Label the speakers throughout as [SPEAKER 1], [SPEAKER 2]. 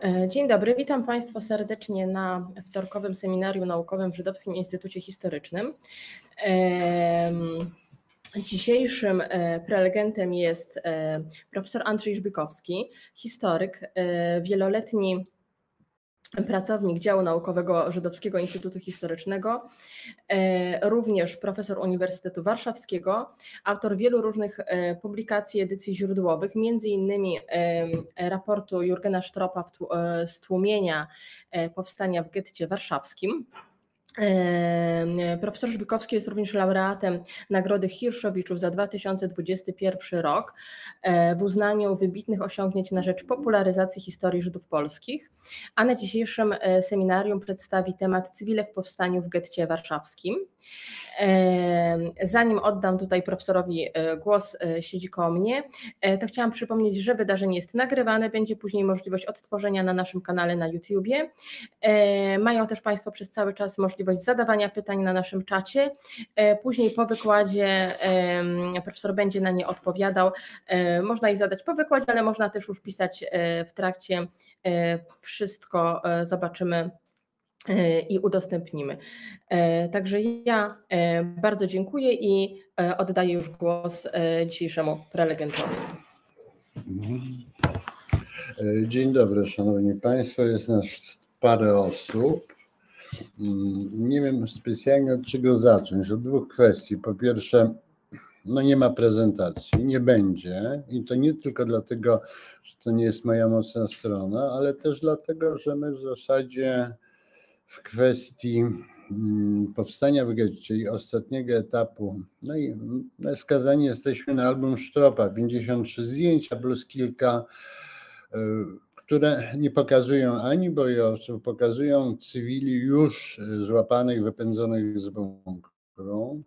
[SPEAKER 1] Dzień dobry, witam Państwa serdecznie na wtorkowym seminarium naukowym w Żydowskim Instytucie Historycznym. Dzisiejszym prelegentem jest profesor Andrzej Żbikowski, historyk, wieloletni pracownik działu naukowego Żydowskiego Instytutu Historycznego, również profesor Uniwersytetu Warszawskiego, autor wielu różnych publikacji, edycji źródłowych, między innymi raportu Jurgena Stroppa z tłumienia powstania w getcie warszawskim. Profesor Żbikowski jest również laureatem Nagrody Hirszowiczów za 2021 rok w uznaniu wybitnych osiągnięć na rzecz popularyzacji historii Żydów polskich, a na dzisiejszym seminarium przedstawi temat cywile w powstaniu w getcie warszawskim. Zanim oddam tutaj profesorowi głos, siedzi koło mnie, to chciałam przypomnieć, że wydarzenie jest nagrywane, będzie później możliwość odtworzenia na naszym kanale na YouTubie. Mają też Państwo przez cały czas możliwość zadawania pytań na naszym czacie. Później po wykładzie profesor będzie na nie odpowiadał. Można je zadać po wykładzie, ale można też już pisać w trakcie. Wszystko zobaczymy i udostępnimy. Także ja bardzo dziękuję i oddaję już głos dzisiejszemu prelegentowi.
[SPEAKER 2] Dzień dobry, szanowni państwo, jest nas parę osób. Nie wiem specjalnie od czego zacząć, od dwóch kwestii. Po pierwsze, no nie ma prezentacji, nie będzie i to nie tylko dlatego, że to nie jest moja mocna strona, ale też dlatego, że my w zasadzie w kwestii powstania w getcie i ostatniego etapu, no i skazani jesteśmy na album Stroppa, 53 zdjęcia plus kilka, które nie pokazują ani bojowców, pokazują cywili już złapanych, wypędzonych z bunkru.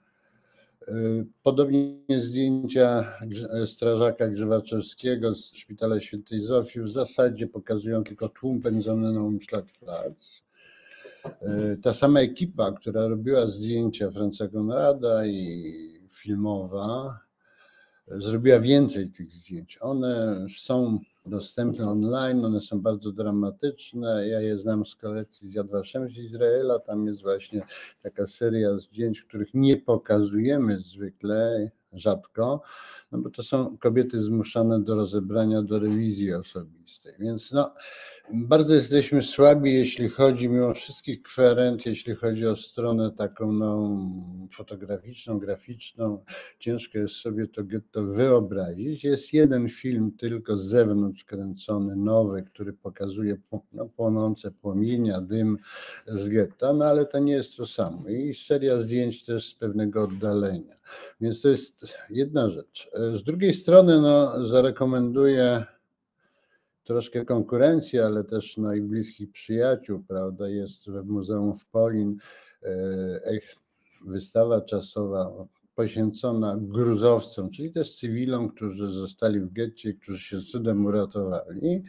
[SPEAKER 2] Podobnie zdjęcia strażaka Grzywaczewskiego z szpitala Świętej Zofii w zasadzie pokazują tylko tłum pędzony na Umschlagplatz. Ta sama ekipa, która robiła zdjęcia Franza Konrada i filmowa, zrobiła więcej tych zdjęć. One są dostępne online, one są bardzo dramatyczne. Ja je znam z kolekcji z Yad Vashem z Izraela. Tam jest właśnie taka seria zdjęć, których nie pokazujemy zwykle, rzadko, no bo to są kobiety zmuszane do rozebrania, do rewizji osobistej. Więc no, bardzo jesteśmy słabi, jeśli chodzi mimo wszystkich kwerent, jeśli chodzi o stronę taką fotograficzną, graficzną. Ciężko jest sobie to getto wyobrazić. Jest jeden film tylko z zewnątrz kręcony, nowy, który pokazuje płonące płomienia, dym z getta, no ale to nie jest to samo. I seria zdjęć też z pewnego oddalenia. Więc to jest jedna rzecz. Z drugiej strony zarekomenduję troszkę konkurencji, ale też i bliskich przyjaciół, prawda? Jest w Muzeum w Polin wystawa czasowa poświęcona gruzowcom, czyli też cywilom, którzy zostali w getcie, którzy się cudem uratowali.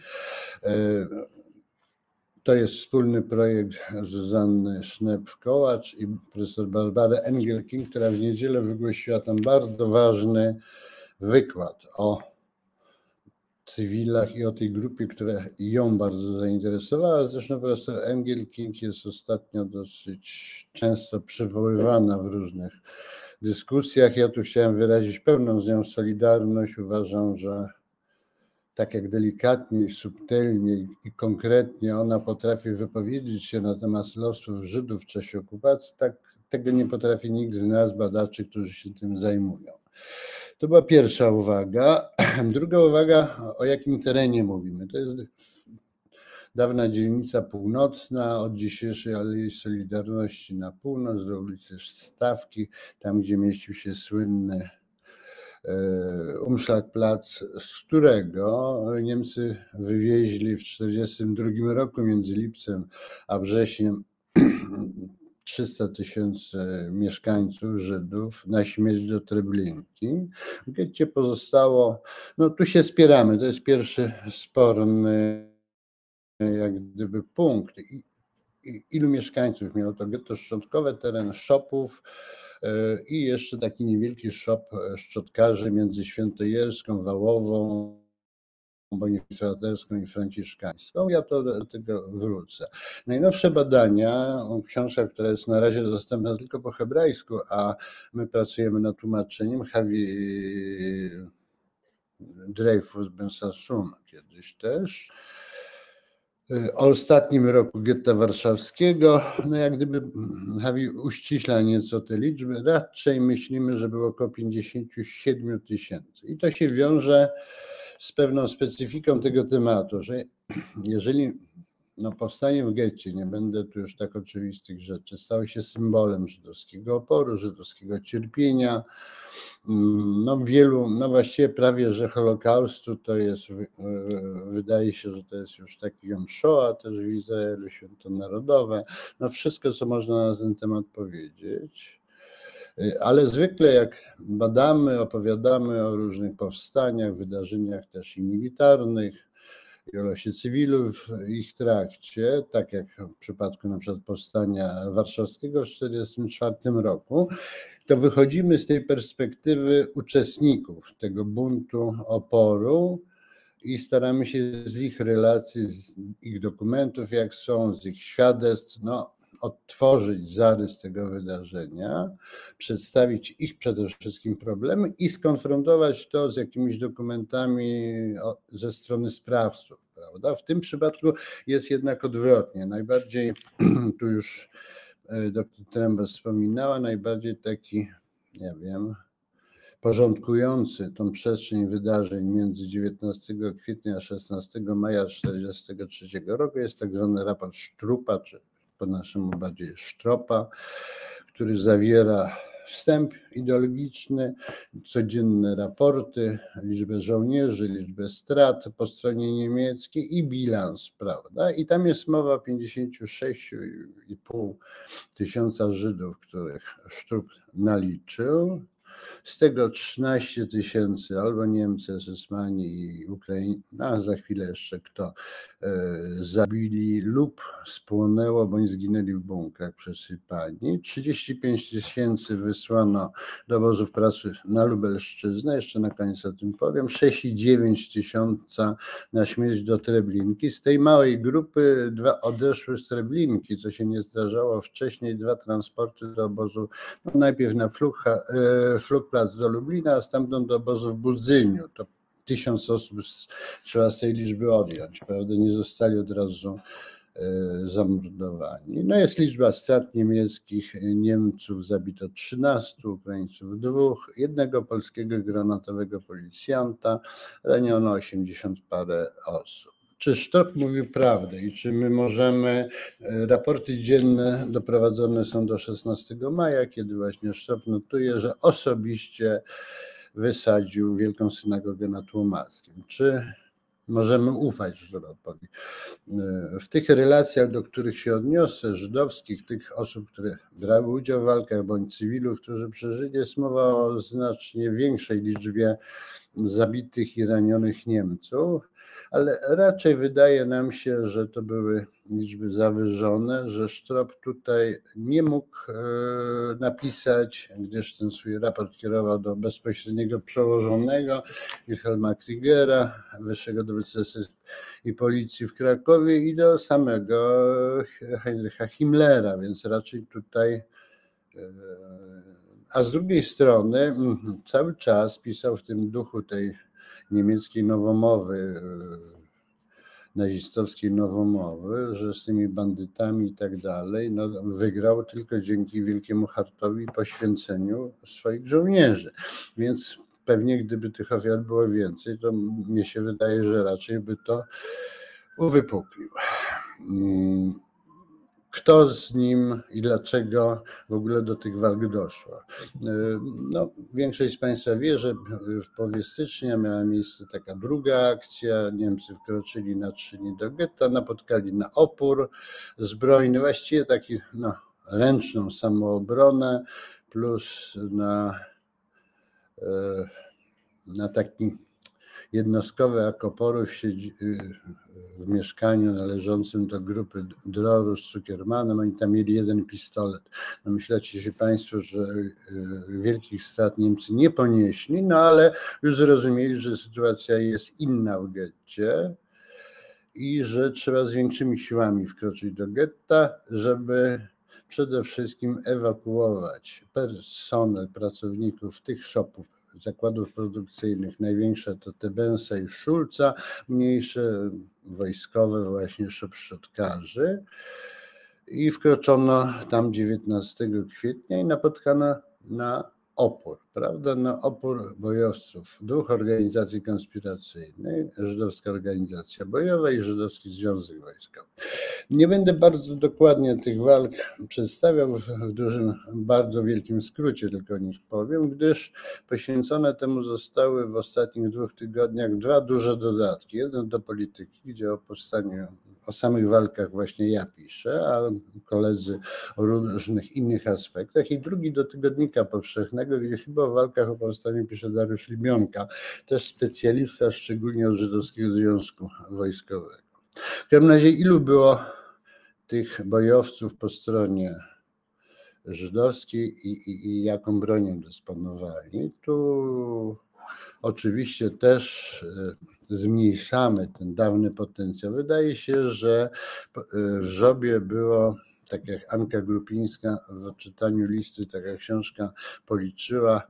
[SPEAKER 2] To jest wspólny projekt Zuzanny Sznep-Kołacz i profesor Barbary Engelking, która w niedzielę wygłosiła tam bardzo ważny wykład o cywilach i o tej grupie, która ją bardzo zainteresowała. Zresztą profesor Engelking jest ostatnio dosyć często przywoływana w różnych dyskusjach. Ja tu chciałem wyrazić pełną z nią solidarność. Uważam, że tak jak delikatnie, subtelnie i konkretnie ona potrafi wypowiedzieć się na temat losów Żydów w czasie okupacji, tak tego nie potrafi nikt z nas, badaczy, którzy się tym zajmują. To była pierwsza uwaga. Druga uwaga, o jakim terenie mówimy. To jest dawna dzielnica północna, od dzisiejszej Alei Solidarności na północ do ulicy Stawki, tam gdzie mieścił się słynny Umschlagplatz, z którego Niemcy wywieźli w 1942 roku między lipcem a wrześniem 300 000 mieszkańców, Żydów, na śmierć do Treblinki. W getcie pozostało, tu się spieramy, to jest pierwszy sporny jak gdyby punkt. Ilu mieszkańców miało to getto szczątkowe, teren szopów i jeszcze taki niewielki szop szczotkarzy między Świętojerską, Wałową bonifraterską i franciszkańską. Ja do tego wrócę. Najnowsze badania, książka, która jest na razie dostępna tylko po hebrajsku, a my pracujemy nad tłumaczeniem, Javi Dreyfus Ben Sassoon kiedyś też, o ostatnim roku getta warszawskiego. No jak gdyby Javi uściśla nieco te liczby, raczej myślimy, że było około 57 000. I to się wiąże z pewną specyfiką tego tematu, że jeżeli powstanie w getcie, nie będę tu już tak oczywistych rzeczy, stało się symbolem żydowskiego oporu, żydowskiego cierpienia, właściwie prawie, że Holokaustu, to jest, wydaje się, że to jest już taki Jom Shoah też w Izraelu, święto narodowe, wszystko, co można na ten temat powiedzieć. Ale zwykle jak badamy, opowiadamy o różnych powstaniach, wydarzeniach też i militarnych, i o losie cywilu w ich trakcie, tak jak w przypadku na przykład powstania warszawskiego w 1944 roku, to wychodzimy z tej perspektywy uczestników tego buntu oporu i staramy się z ich relacji, z ich dokumentów, jak są, z ich świadectw, odtworzyć zarys tego wydarzenia, przedstawić ich przede wszystkim problemy i skonfrontować to z jakimiś dokumentami ze strony sprawców, prawda? W tym przypadku jest jednak odwrotnie. Najbardziej, tu już dr Tręba wspominała, najbardziej taki, porządkujący tą przestrzeń wydarzeń między 19 kwietnia a 16 maja 1943 roku jest tak zwany raport Sztrupa, czy po naszemu bardziej Sztropa, który zawiera wstęp ideologiczny, codzienne raporty, liczbę żołnierzy, liczbę strat po stronie niemieckiej i bilans, prawda? I tam jest mowa o 56,5 tysiąca Żydów, których Sztrup naliczył. Z tego 13 000 albo Niemcy, SS-mani i Ukraińcy, a za chwilę jeszcze kto, zabili lub spłonęło, bądź zginęli w bunkrach przesypani. 35 000 wysłano do obozów pracy na Lubelszczyznę, jeszcze na koniec o tym powiem. 6,9 tysiąca na śmierć do Treblinki. Z tej małej grupy 2 odeszły z Treblinki, co się nie zdarzało wcześniej, 2 transporty do obozu, najpierw na Flugplatz do Lublina, a stamtąd do obozu w Budzyniu. To 1000 osób trzeba z tej liczby odjąć, prawda? Nie zostali od razu zamordowani. Jest liczba strat niemieckich, Niemców zabito 13, Ukraińców 2, jednego polskiego granatowego policjanta, raniono 80 parę osób. Czy Sztrop mówił prawdę i czy my możemy, raporty dzienne doprowadzone są do 16 maja, kiedy właśnie Sztrop notuje, że osobiście wysadził Wielką Synagogę na Tłumackim. Czy możemy ufać Sztropowi? W tych relacjach, do których się odniosę, żydowskich, tych osób, które brały udział w walkach, bądź cywilów, którzy przeżyli, jest mowa o znacznie większej liczbie zabitych i ranionych Niemców, ale raczej wydaje nam się, że to były liczby zawyżone, że Sztrop tutaj nie mógł napisać, gdyż ten swój raport kierował do bezpośredniego przełożonego Wilhelma Kriegera, wyższego dowódcy SS i policji w Krakowie, i do samego Heinricha Himmlera, więc raczej tutaj. A z drugiej strony cały czas pisał w tym duchu tej niemieckiej nowomowy, nazistowskiej nowomowy, że z tymi bandytami i tak dalej, wygrał tylko dzięki wielkiemu hartowi i poświęceniu swoich żołnierzy. Więc pewnie gdyby tych ofiar było więcej, to mnie się wydaje, że raczej by to uwypuklił. Kto z nim i dlaczego w ogóle do tych walk doszło? Większość z Państwa wie, że w połowie stycznia miała miejsce taka druga akcja. Niemcy wkroczyli na 3 dni do getta, napotkali na opór zbrojny, właściwie taki ręczną samoobronę, plus na taki jednostkowy akt oporów siedzi w mieszkaniu należącym do grupy Droru z Zuckermanem. Oni tam mieli jeden pistolet. No myślicie się Państwo, że wielkich strat Niemcy nie ponieśli, no ale już zrozumieli, że sytuacja jest inna w getcie i że trzeba z większymi siłami wkroczyć do getta, żeby przede wszystkim ewakuować personel, pracowników tych shopów, zakładów produkcyjnych. Największe to Tebensa i Schulza, mniejsze wojskowe właśnie shop szczotkarzy. I wkroczono tam 19 kwietnia i napotkano na opór, prawda? Na opór bojowców dwóch organizacji konspiracyjnych, Żydowska Organizacja Bojowa i Żydowski Związek Wojskowy. Nie będę bardzo dokładnie tych walk przedstawiał w dużym, bardzo wielkim skrócie, tylko o nich powiem, gdyż poświęcone temu zostały w ostatnich 2 tygodniach 2 duże dodatki. Jeden do polityki, gdzie o powstaniu, o samych walkach właśnie ja piszę, a koledzy o różnych innych aspektach, i drugi do Tygodnika Powszechnego, gdzie chyba o walkach o powstaniu pisze Dariusz Libionka, też specjalista szczególnie od Żydowskiego Związku Wojskowego. W każdym razie ilu było tych bojowców po stronie żydowskiej i jaką bronią dysponowali? Tu oczywiście też zmniejszamy ten dawny potencjał. Wydaje się, że w żobie było, tak jak Anka Grupińska w odczytaniu listy, taka książka policzyła,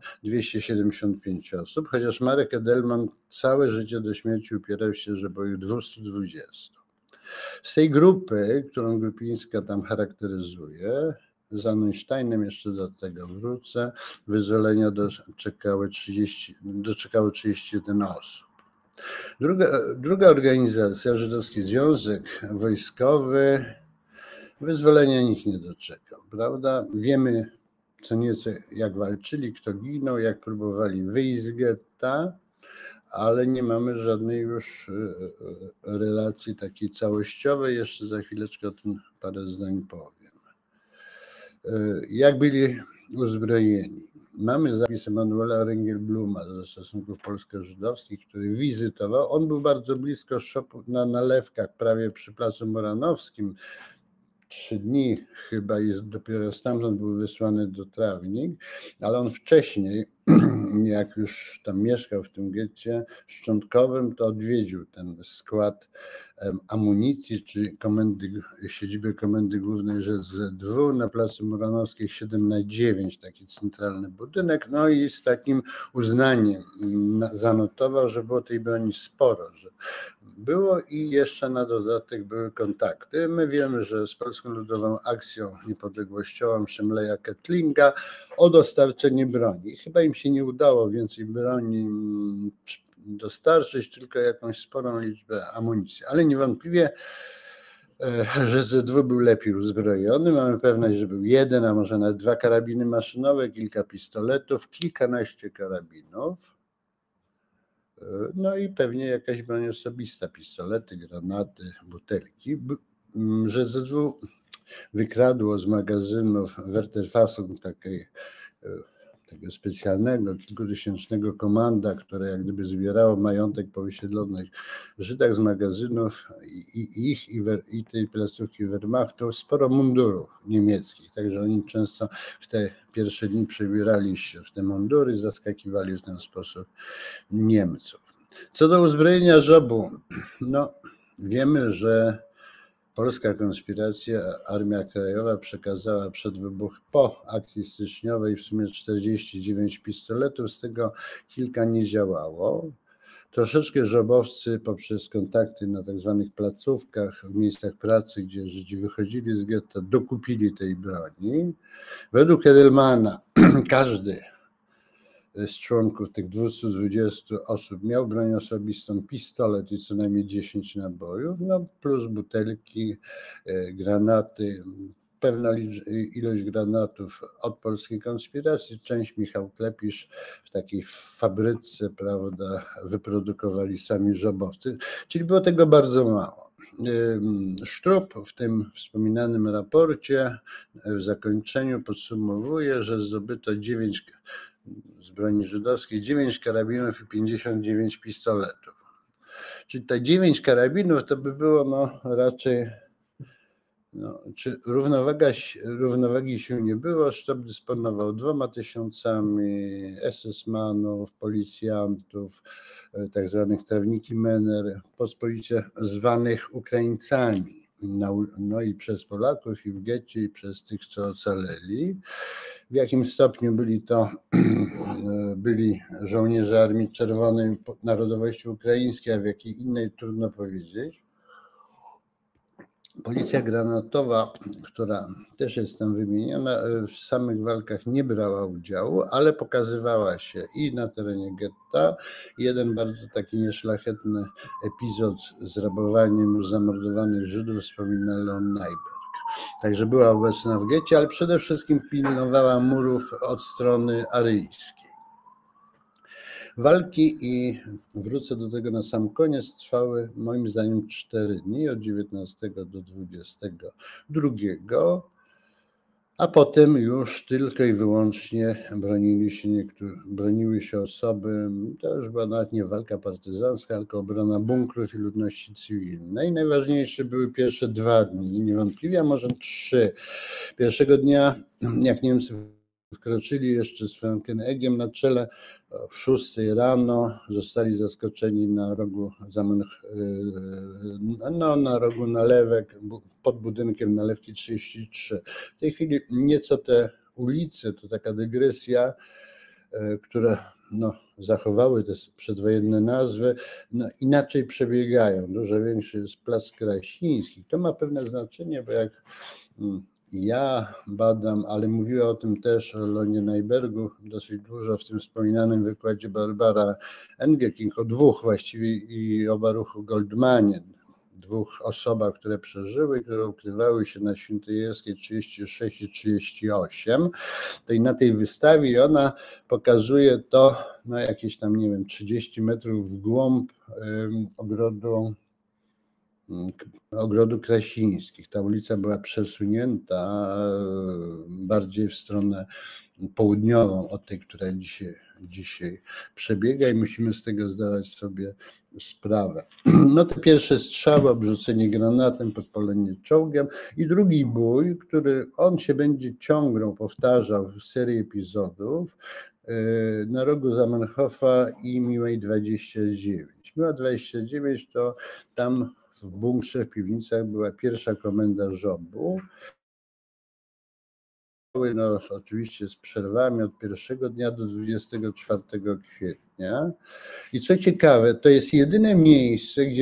[SPEAKER 2] 275 osób, chociaż Marek Edelman całe życie do śmierci upierał się, że było ich 220. Z tej grupy, którą Grupińska tam charakteryzuje, za Neusteinem jeszcze do tego wrócę, wyzwolenia doczekało 31 osób. Druga organizacja, Żydowski Związek Wojskowy, wyzwolenia nikt nie doczekał, prawda? Wiemy co nieco jak walczyli, kto ginął, jak próbowali wyjść z getta, ale nie mamy żadnej już relacji takiej całościowej. Jeszcze za chwileczkę o tym parę zdań powiem. Jak byli uzbrojeni? Mamy zapis Emanuela Rengelbluma ze stosunków polsko-żydowskich, który wizytował. On był bardzo blisko szopu na Nalewkach, prawie przy Placu Moranowskim. 3 dni chyba i dopiero stamtąd był wysłany do Trawnik, ale on wcześniej, jak już tam mieszkał w tym getcie szczątkowym, to odwiedził ten skład amunicji, czy siedziby Komendy Głównej ŻZW na Placu Moranowskiej 7/9, taki centralny budynek, no i z takim uznaniem zanotował, że było tej broni sporo, że było i jeszcze na dodatek były kontakty. My wiemy, że z Polską Ludową Akcją Niepodległościową Szemleja Kettlinga o dostarczenie broni. Chyba im się nie udało więcej broni dostarczyć, tylko jakąś sporą liczbę amunicji. Ale niewątpliwie ŻZW był lepiej uzbrojony. Mamy pewność, że był 1, a może nawet 2 karabiny maszynowe, kilka pistoletów, kilkanaście karabinów. No i pewnie jakaś broń osobista, pistolety, granaty, butelki. ŻZW wykradło z magazynów Werterfassung takiego specjalnego, kilkutysięcznego komanda, które jak gdyby zbierało majątek po wysiedlonych Żydach z magazynów i tej placówki Wehrmachtu, sporo mundurów niemieckich, także oni często w te pierwsze dni przebierali się w te mundury, zaskakiwali w ten sposób Niemców. Co do uzbrojenia żobu, no wiemy, że polska konspiracja, Armia Krajowa przekazała po akcji styczniowej w sumie 49 pistoletów, z tego kilka nie działało. Troszeczkę żobowcy poprzez kontakty na tak zwanych placówkach, w miejscach pracy, gdzie Żydzi wychodzili z getta, dokupili tej broni. Według Edelmana każdy z członków tych 220 osób miał broń osobistą, pistolet i co najmniej 10 nabojów, no plus butelki, granaty, pewna ilość granatów od polskiej konspiracji. Część Michał Klepisz w takiej fabryce, prawda, wyprodukowali sami żobowcy, czyli było tego bardzo mało. Sztrub w tym wspominanym raporcie w zakończeniu podsumowuje, że zdobyto 9 z broni żydowskiej, 9 karabinów i 59 pistoletów. Czyli te 9 karabinów to by było raczej, czy równowagi sił nie było, sztab dysponował 2000 SS-manów, policjantów, tak zwanych trawniki Mener, pospolicie zwanych Ukraińcami, i przez Polaków i w getcie i przez tych, co ocaleli. W jakim stopniu byli żołnierze Armii Czerwonej narodowości ukraińskiej, a w jakiej innej trudno powiedzieć. Policja granatowa, która też jest tam wymieniona, w samych walkach nie brała udziału, ale pokazywała się i na terenie getta. Jeden bardzo taki nieszlachetny epizod z rabowaniem już zamordowanych Żydów wspomina Leon Najberg. Także była obecna w getcie, ale przede wszystkim pilnowała murów od strony aryjskiej. Walki, i wrócę do tego na sam koniec, trwały moim zdaniem 4 dni, od 19 do 22, a potem już tylko i wyłącznie broniły się osoby, to już była nawet nie walka partyzancka, tylko obrona bunkrów i ludności cywilnej. Najważniejsze były pierwsze 2 dni, niewątpliwie, a może 3. Pierwszego dnia, jak Niemcy wkroczyli jeszcze z Frankenegiem na czele, o 6 rano zostali zaskoczeni na rogu na rogu Nalewek, pod budynkiem Nalewki 33. W tej chwili nieco te ulice, to taka dygresja, które zachowały te przedwojenne nazwy, inaczej przebiegają. Dużo większy jest Plac Krasiński. To ma pewne znaczenie, bo jak ja badam, ale mówiła o tym też o Leonie Najbergu dosyć dużo w tym wspominanym wykładzie Barbara Engelking, o 2 właściwie i o Baruchu Goldmanie, 2 osobach, które przeżyły, które ukrywały się na Świętojerskiej 36 i 38. To i na tej wystawie ona pokazuje to jakieś tam, 30 metrów w głąb ogrodu Krasińskich. Ta ulica była przesunięta bardziej w stronę południową od tej, która dzisiaj przebiega, i musimy z tego zdawać sobie sprawę. Te pierwsze strzały, obrzucenie granatem, podpalenie czołgiem, i drugi bój, który on się będzie powtarzał w serii epizodów na rogu Zamenhofa i Miłej 29. Miła 29 to tam w bunkrze, w piwnicach była pierwsza komenda żobu. Oczywiście z przerwami od pierwszego dnia do 24 kwietnia. I co ciekawe, to jest jedyne miejsce, gdzie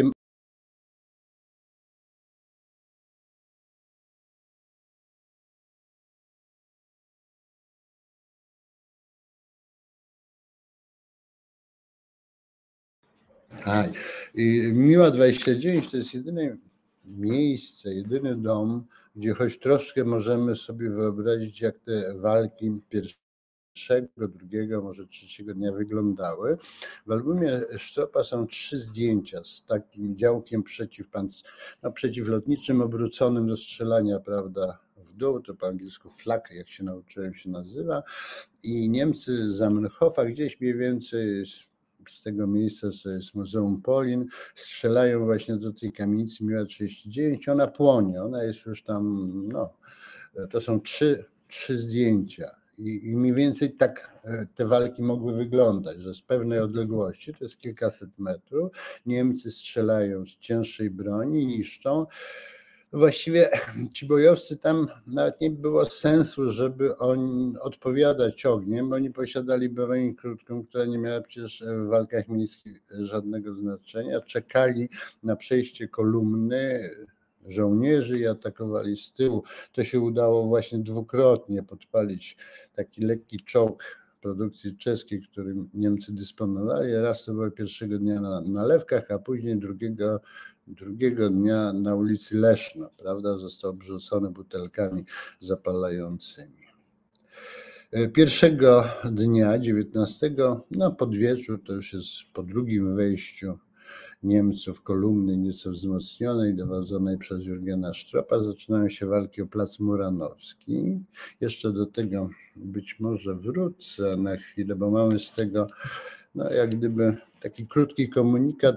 [SPEAKER 2] Miła 29 to jest jedyne miejsce, jedyny dom, gdzie choć troszkę możemy sobie wyobrazić, jak te walki pierwszego, drugiego, może trzeciego dnia wyglądały. W albumie Sztropa są 3 zdjęcia z takim działkiem przeciwlotniczym obróconym do strzelania, prawda, w dół, to po angielsku flak, jak się nauczyłem, się nazywa, i Niemcy z Zamenhofa gdzieś mniej więcej z tego miejsca, co jest Muzeum Polin, strzelają właśnie do tej kamienicy Miła 39, ona płonie, ona jest już tam, to są 3 zdjęcia. I mniej więcej tak te walki mogły wyglądać, że z pewnej odległości, to jest kilkaset metrów, Niemcy strzelają z cięższej broni, niszczą. Właściwie ci bojowcy, tam nawet nie było sensu, żeby odpowiadać ogniem, bo oni posiadali broń krótką, która nie miała przecież w walkach miejskich żadnego znaczenia. Czekali na przejście kolumny żołnierzy i atakowali z tyłu. To się udało właśnie 2-krotnie podpalić taki lekki czołg produkcji czeskiej, którym Niemcy dysponowali. Raz to było pierwszego dnia na Nalewkach, a później drugiego dnia na ulicy Leszno, prawda, został obrzucony butelkami zapalającymi. Pierwszego dnia, 19, pod wieczór, to już jest po drugim wejściu Niemców kolumny nieco wzmocnionej, dowodzonej przez Jurgena Sztropa, zaczynają się walki o Plac Muranowski. Jeszcze do tego być może wrócę na chwilę, bo mamy z tego jak gdyby taki krótki komunikat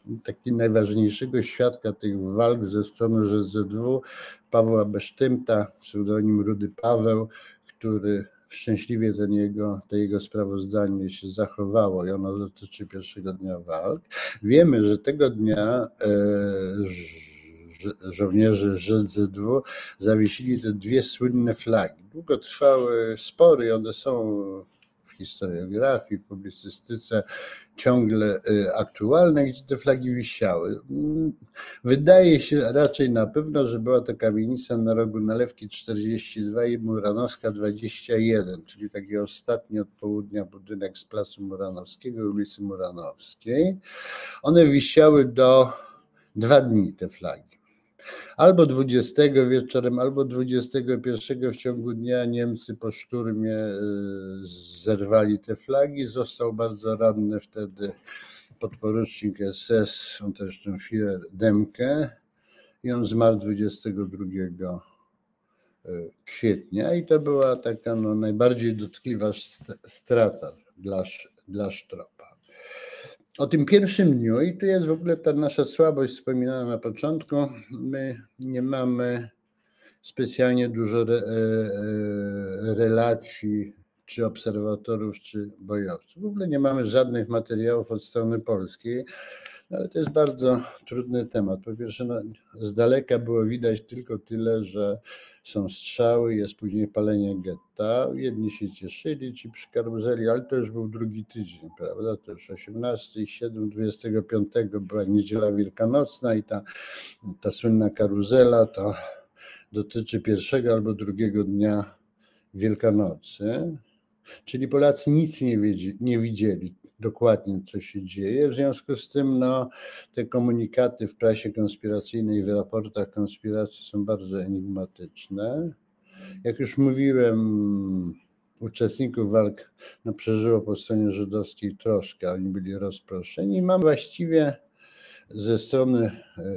[SPEAKER 2] taki najważniejszego świadka tych walk ze strony ŻZW, Pawła Besztymta, pseudonim Rudy Paweł, który szczęśliwie to jego sprawozdanie się zachowało i ono dotyczy pierwszego dnia walk. Wiemy, że tego dnia żołnierze ŻZW zawiesili te dwie słynne flagi. Długo trwały spory, one są w historiografii, w publicystyce ciągle aktualne, gdzie te flagi wisiały. Wydaje się raczej na pewno, że była to kamienica na rogu Nalewki 42 i Muranowska 21, czyli taki ostatni od południa budynek z placu Muranowskiego, ulicy Muranowskiej. One wisiały 2 dni, te flagi. Albo 20 wieczorem, albo 21 w ciągu dnia Niemcy po szturmie zerwali te flagi. Został bardzo ranny wtedy podporucznik SS, on też ten Führer Demke, i on zmarł 22 kwietnia i to była taka najbardziej dotkliwa strata dla Sztropa. O tym pierwszym dniu, i tu jest w ogóle ta nasza słabość wspominana na początku, my nie mamy specjalnie dużo relacji czy obserwatorów, czy bojowców. W ogóle nie mamy żadnych materiałów od strony polskiej, ale to jest bardzo trudny temat. Po pierwsze, z daleka było widać tylko tyle, że są strzały, jest później palenie getta. Jedni się cieszyli, ci przy karuzeli, ale to już był drugi tydzień, prawda? To już 18, 7, 25 była niedziela wielkanocna i ta słynna karuzela to dotyczy pierwszego albo drugiego dnia Wielkanocy. Czyli Polacy nic nie widzieli dokładnie, co się dzieje. W związku z tym te komunikaty w prasie konspiracyjnej, w raportach konspiracji są bardzo enigmatyczne. Jak już mówiłem, uczestników walk przeżyło po stronie żydowskiej troszkę, oni byli rozproszeni. Mam właściwie ze strony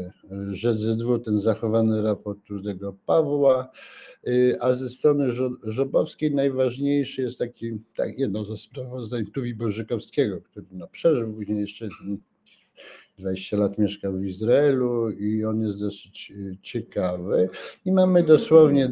[SPEAKER 2] ŻZW ten zachowany raport Rudego Pawła, a ze strony żobowskiej najważniejszy jest jedno ze sprawozdań Tuwi Bożykowskiego, który przeżył, później jeszcze 20 lat mieszkał w Izraelu i on jest dosyć ciekawy. I mamy dosłownie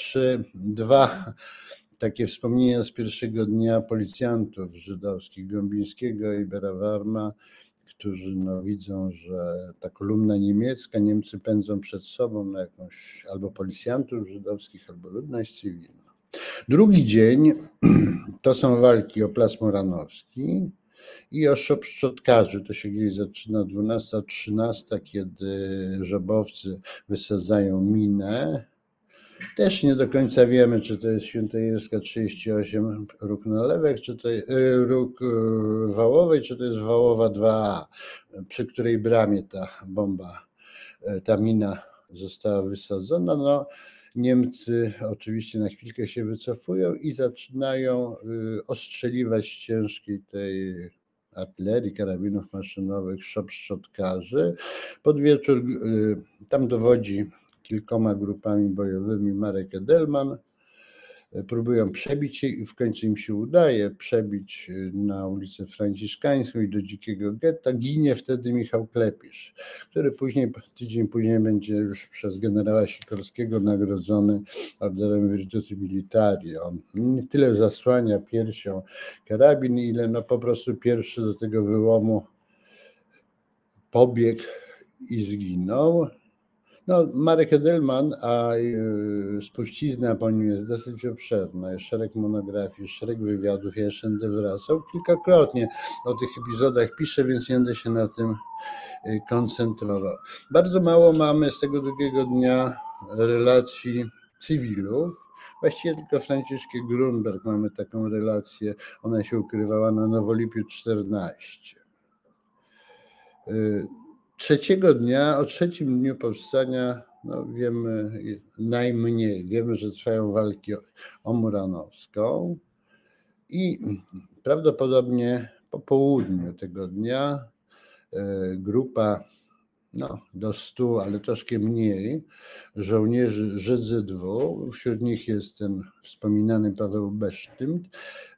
[SPEAKER 2] dwa takie wspomnienia z pierwszego dnia policjantów żydowskich, Gąbińskiego i Berawarma, którzy widzą, że ta kolumna niemiecka, Niemcy pędzą przed sobą na jakąś albo policjantów żydowskich, albo ludność cywilną. Drugi dzień to są walki o Plac Muranowski i o szop szczotkarzy. To się gdzieś zaczyna 12-13, kiedy żobowcy wysadzają minę. Też nie do końca wiemy, czy to jest Świętojerska 38, róg Nalewek, czy to róg Wałowej, czy to jest Wałowa 2A, przy której bramie ta bomba, ta mina została wysadzona. Niemcy oczywiście na chwilkę się wycofują i zaczynają ostrzeliwać z ciężkiej tej artylerii, karabinów maszynowych, szop szczotkarzy. Pod wieczór tam dowodzi kilkoma grupami bojowymi Marek Edelman. Próbują przebić się i w końcu im się udaje przebić na ulicę Franciszkańską i do Dzikiego Getta. Ginie wtedy Michał Klepisz, który tydzień później będzie już przez generała Sikorskiego nagrodzony orderem Virtuti Militari. On nie tyle zasłania piersią karabin, ile po prostu pierwszy do tego wyłomu pobiegł i zginął. Marek Edelman, a spuścizna po nim jest dosyć obszerna, jest szereg monografii, szereg wywiadów, ja jeszcze będę wracał. Kilkakrotnie o tych epizodach piszę, więc nie będę się na tym koncentrował. Bardzo mało mamy z tego drugiego dnia relacji cywilów. Właściwie tylko Franciszek Grunberg mamy taką relację, ona się ukrywała na Nowolipiu 14. Trzeciego dnia, o trzecim dniu powstania, wiemy najmniej. Wiemy, że trwają walki o Muranowską i prawdopodobnie po południu tego dnia grupa do 100, ale troszkę mniej żołnierzy ŻZW, wśród nich jest ten wspominany Paweł Besztymt,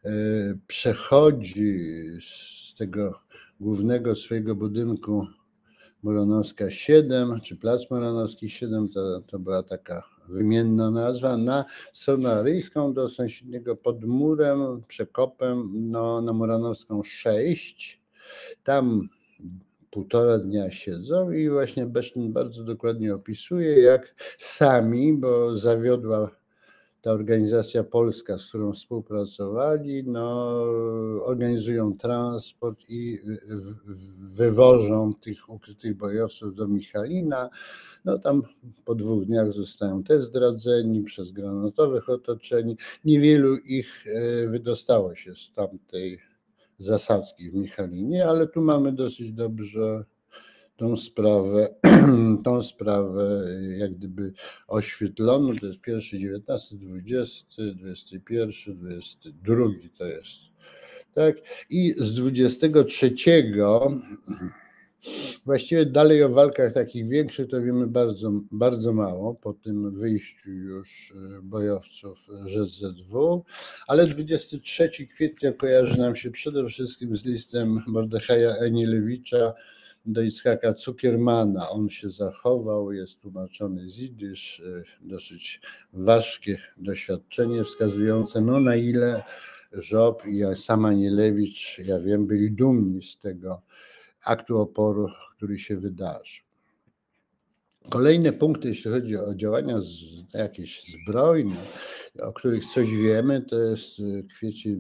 [SPEAKER 2] przechodzi z tego głównego swojego budynku Muranowska 7, czy Plac Muranowski 7, to była taka wymienna nazwa, na stronę aryjską do sąsiedniego Podmurem, Przekopem, no, na Muranowską 6. Tam 1,5 dnia siedzą i właśnie Besztyn bardzo dokładnie opisuje, jak sami, bo zawiodła ta organizacja polska, z którą współpracowali, no, organizują transport i wywożą tych ukrytych bojowców do Michalina. No tam po 2 dniach zostają też zdradzeni, przez granatowych otoczeni. Niewielu ich wydostało się z tamtej zasadzki w Michalinie, ale tu mamy dosyć dobrze tą sprawę jak gdyby oświetlono. To jest 1, 19, 20, 21, 22 to jest, tak? I z 23 właściwie dalej o walkach takich większych to wiemy bardzo, bardzo mało po tym wyjściu już bojowców ŻZW, ale 23 kwietnia kojarzy nam się przede wszystkim z listem Mordechaja Enielewicza do Itzhaka Cukiermana. On się zachował, jest tłumaczony z jidysz, dosyć ważkie doświadczenie wskazujące, no na ile Żop i sam Anielewicz, ja wiem, byli dumni z tego aktu oporu, który się wydarzył. Kolejne punkty, jeśli chodzi o działania jakieś zbrojne, o których coś wiemy, to jest kwiecień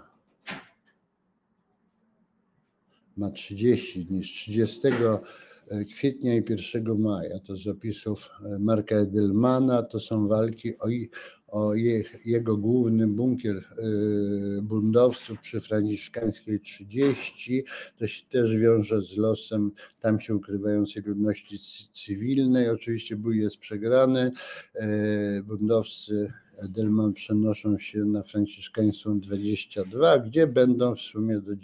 [SPEAKER 2] ma 30 dni, z 30 kwietnia i 1 maja, to z opisów Marka Edelmana, to są walki o jego główny bunkier buntowców przy Franciszkańskiej 30, to się też wiąże z losem tam się ukrywającej ludności cywilnej. Oczywiście bój jest przegrany, buntowcy Edelman przenoszą się na Franciszkańską 22, gdzie będą w sumie do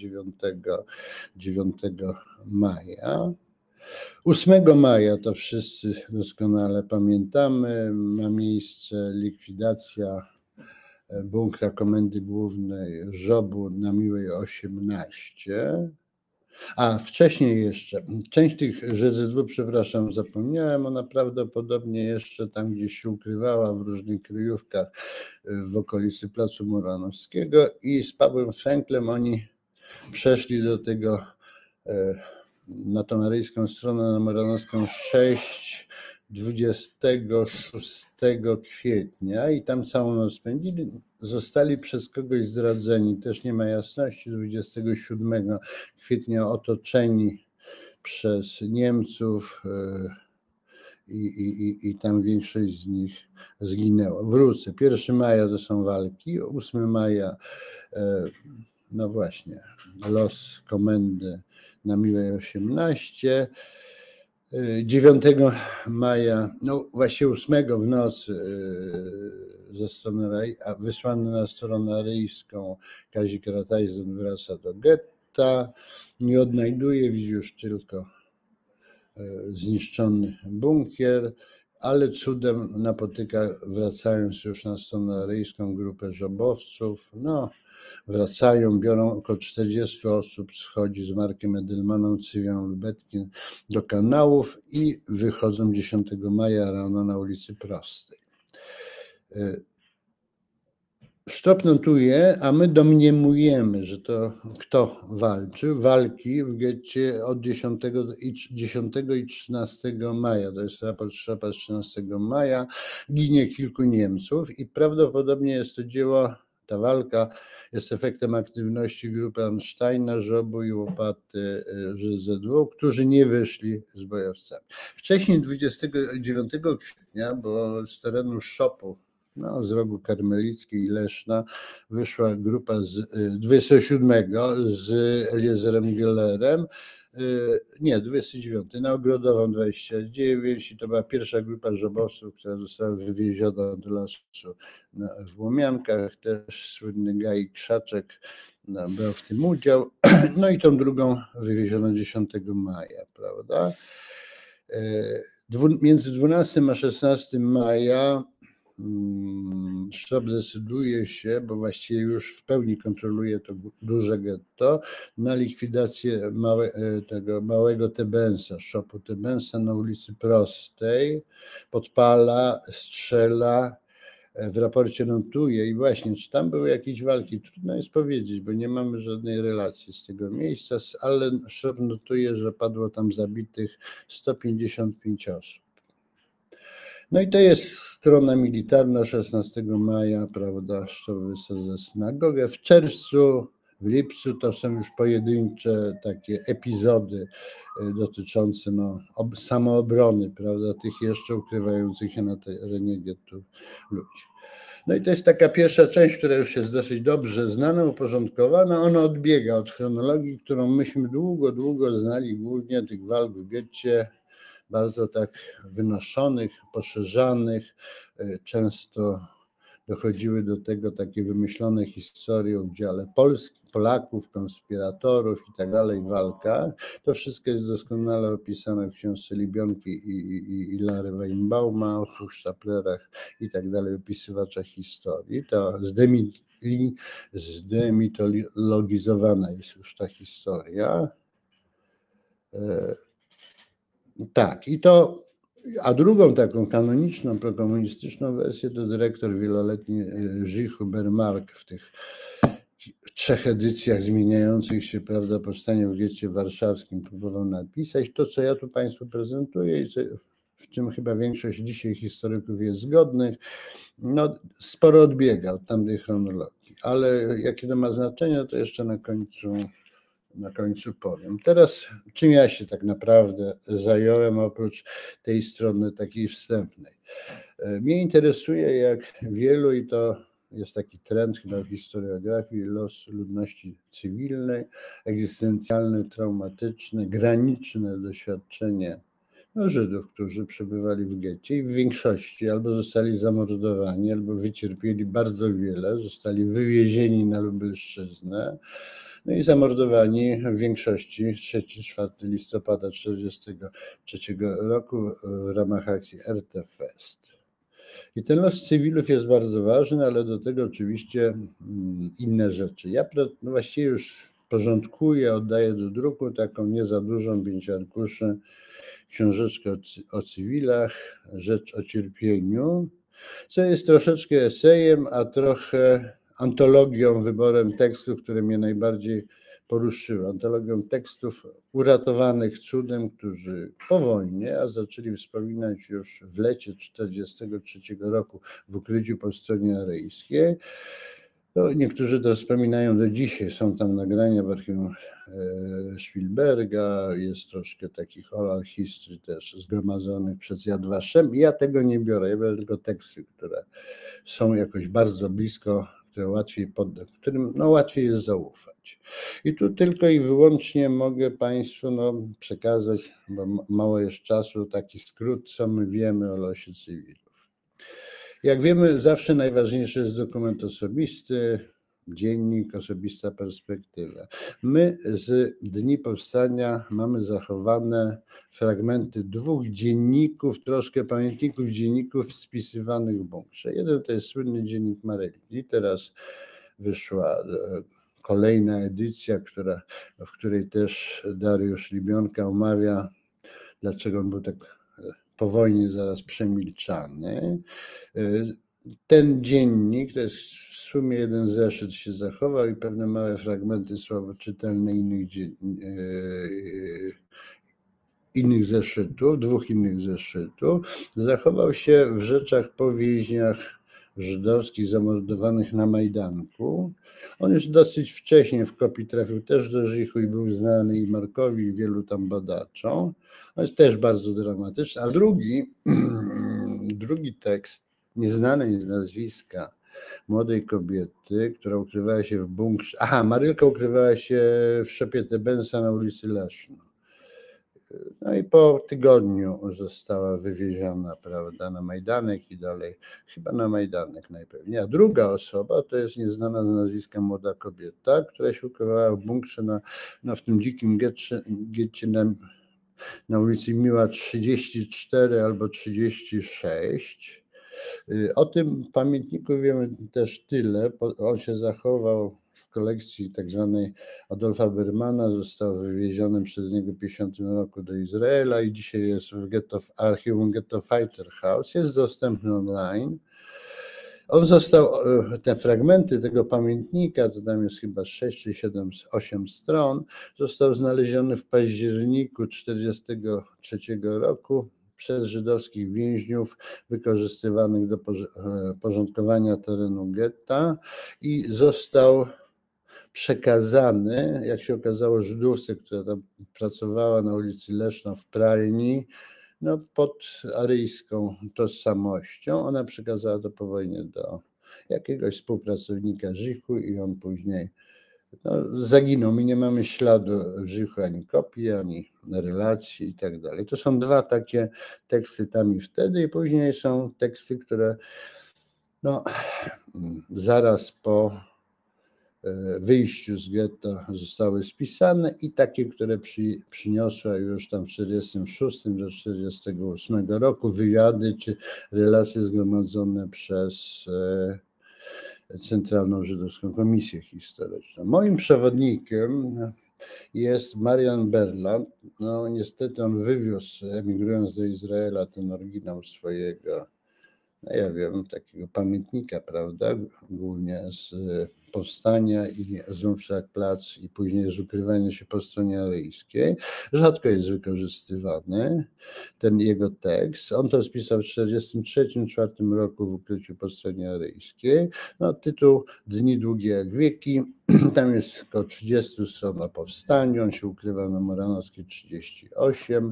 [SPEAKER 2] 9 maja. 8 maja, to wszyscy doskonale pamiętamy, ma miejsce likwidacja bunkra Komendy Głównej Żobu na Miłej 18. A wcześniej jeszcze, część tych ŻZW, przepraszam, zapomniałem, ona prawdopodobnie jeszcze tam gdzieś się ukrywała w różnych kryjówkach w okolicy Placu Muranowskiego i z Pawłem Fränklem oni przeszli do tego, na tą aryjską stronę, na Muranowską 6, 26 kwietnia i tam całą noc spędzili. Zostali przez kogoś zdradzeni, też nie ma jasności. 27 kwietnia otoczeni przez Niemców i tam większość z nich zginęła. Wrócę. 1 maja to są walki, 8 maja no właśnie, los komendy na Miłej 18, 9 maja, no właśnie 8 w nocy wysłany na stronę aryjską Kazik Ratajzen wraca do getta, nie odnajduje, widzi już tylko zniszczony bunkier, ale cudem napotyka, wracając już na stronę aryjską, grupę żobowców. No, wracają, biorą około 40 osób, schodzi z Markiem Edelmanem, Cywią Lubetkin do kanałów i wychodzą 10 maja rano na ulicy Prostej. Sztop notuje, a my domniemujemy, że to kto walczył. Walki w getcie od 10 i 13 maja, to jest raport Sztopa z 13 maja, ginie kilku Niemców i prawdopodobnie jest to dzieło, ta walka jest efektem aktywności grupy Einsteina, Żobu i Łopaty ŻZW, którzy nie wyszli z bojowcami. Wcześniej 29 kwietnia, bo z terenu Szopu, no, z rogu Karmelickiej i Leszna wyszła grupa z 27 z Eliezerem Gellerem, nie, 29, na Ogrodową 29 i to była pierwsza grupa żobowców, która została wywieziona do lasu w Łomiankach, też słynny Gaj Krzaczek brał w tym udział, no i tą drugą wywieziono 10 maja, prawda? Między 12 a 16 maja Sztab decyduje się, bo właściwie już w pełni kontroluje to duże getto, na likwidację tego małego Tebensa, szopu Tebensa na ulicy Prostej, podpala, strzela, w raporcie notuje i właśnie, czy tam były jakieś walki, trudno jest powiedzieć, bo nie mamy żadnej relacji z tego miejsca, ale sztab notuje, że padło tam zabitych 155 osób. No i to jest strona militarna 16 maja, prawda, sztab wysadza synagogę. W czerwcu, w lipcu to są już pojedyncze takie epizody dotyczące samoobrony, prawda, tych jeszcze ukrywających się na terenie gettu ludzi. No i to jest taka pierwsza część, która już jest dosyć dobrze znana, uporządkowana. Ona odbiega od chronologii, którą myśmy długo znali, głównie tych walk w getcie, bardzo tak wynoszonych, poszerzanych. Często dochodziły do tego takie wymyślone historie o udziale Polaków, konspiratorów i tak dalej w walkach. To wszystko jest doskonale opisane w książce Libionki i Lary Weinbauma o Hochsztaplerach i tak dalej, opisywaczach historii. To zdemitologizowana jest już ta historia. Tak, a drugą taką kanoniczną, prokomunistyczną wersję to dyrektor wieloletni Gilles Hubert-Mark w tych 3 edycjach zmieniających się, prawda, powstanie w getcie warszawskim próbował napisać. To, co ja tu Państwu prezentuję i w czym chyba większość dzisiaj historyków jest zgodnych, no sporo odbiega od tamtej chronologii, ale jakie to ma znaczenie, to jeszcze na końcu powiem. Teraz czym ja się tak naprawdę zająłem oprócz tej strony takiej wstępnej. Mnie interesuje, jak wielu, i to jest taki trend chyba w historiografii, los ludności cywilnej, egzystencjalne, traumatyczne, graniczne doświadczenie Żydów, którzy przebywali w getcie i w większości albo zostali zamordowani, albo wycierpieli bardzo wiele, zostali wywiezieni na Lubelszczyznę, no i zamordowani w większości 3-4 listopada 1943 roku w ramach akcji RT-Fest. I ten los cywilów jest bardzo ważny, ale do tego oczywiście inne rzeczy. Ja właściwie już porządkuję, oddaję do druku taką nie za dużą, 5 arkuszy, książeczkę o cywilach, rzecz o cierpieniu, co jest troszeczkę esejem, a trochę antologią, wyborem tekstów, które mnie najbardziej poruszyły. Antologią tekstów uratowanych cudem, którzy po wojnie, a zaczęli wspominać już w lecie 1943 roku w ukryciu po stronie aryjskiej. No, niektórzy to wspominają do dzisiaj, są tam nagrania w archiwum Spielberga, jest troszkę takich oral history też zgromadzonych przez Yad Vashem. Ja tego nie biorę, ja biorę tylko teksty, które są jakoś bardzo blisko, którym łatwiej jest zaufać. I tu tylko i wyłącznie mogę Państwu przekazać, bo mało jest czasu, taki skrót, co my wiemy o losie cywilów. Jak wiemy, zawsze najważniejszy jest dokument osobisty, dziennik, osobista perspektywa. My z dni powstania mamy zachowane fragmenty 2 dzienników, troszkę pamiętników dzienników spisywanych w bunkrze. Jeden to jest słynny dziennik Marelli, teraz wyszła kolejna edycja, w której też Dariusz Libionka omawia, dlaczego on był tak po wojnie zaraz przemilczany. Ten dziennik, to jest w sumie jeden zeszyt się zachował i pewne małe fragmenty słabo czytelne innych zeszytów, 2 innych zeszytów. Zachował się w rzeczach po więźniach żydowskich zamordowanych na Majdanku. On już dosyć wcześnie w kopii trafił też do Żichu i był znany i Markowi, i wielu tam badaczom. On jest też bardzo dramatyczny. A drugi tekst, nieznany z nazwiska młodej kobiety, która ukrywała się w bunkrze. Marylka ukrywała się w szopie Tebensa na ulicy Leszno. No i po tygodniu została wywieziona, prawda, na Majdanek i dalej, chyba na Majdanek najpewniej. A druga osoba to jest nieznana z nazwiska młoda kobieta, która się ukrywała w bunkrze w tym dzikim getcie na ulicy Miła 34 albo 36. O tym pamiętniku wiemy też tyle. On się zachował w kolekcji tak zwanej Adolfa Bermana, został wywieziony przez niego w 1950 roku do Izraela i dzisiaj jest w archiwum Ghetto Fighter House. Jest dostępny online. On został, te fragmenty tego pamiętnika, to tam jest chyba 6 czy 7, 8 stron, został znaleziony w październiku 1943 roku przez żydowskich więźniów wykorzystywanych do porządkowania terenu getta i został przekazany, jak się okazało, Żydówce, która tam pracowała na ulicy Leszno w pralni, no, pod aryjską tożsamością. Ona przekazała to po wojnie do jakiegoś współpracownika Żichu i on później zaginął. My nie mamy śladu Żichu, ani kopii, ani relacji i tak dalej. To są dwa takie teksty tam i wtedy i później są teksty, które zaraz po wyjściu z getta zostały spisane i takie, które przyniosła już tam w 1946 do 1948 roku wywiady czy relacje zgromadzone przez Centralną Żydowską Komisję Historyczną. Moim przewodnikiem jest Marian Berland. No niestety on wywiózł, emigrując do Izraela, ten oryginał swojego, ja wiem, takiego pamiętnika, prawda, głównie z powstania i z Umschlagplatz i później z ukrywania się po stronie aryjskiej. Rzadko jest wykorzystywany ten jego tekst. On to spisał w 1943-1944 roku w ukryciu po stronie aryjskiej. Tytuł Dni długie jak wieki. Tam jest około 30 stron o powstaniu. On się ukrywa na Moranowskiej 38.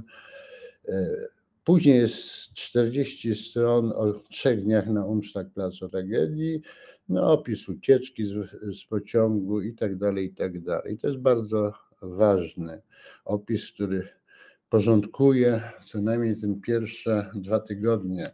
[SPEAKER 2] Później jest 40 stron o 3 dniach na Umschlagplatz o tragedii, opis ucieczki z pociągu i tak dalej, i tak dalej. To jest bardzo ważny opis, który porządkuje co najmniej te pierwsze 2 tygodnie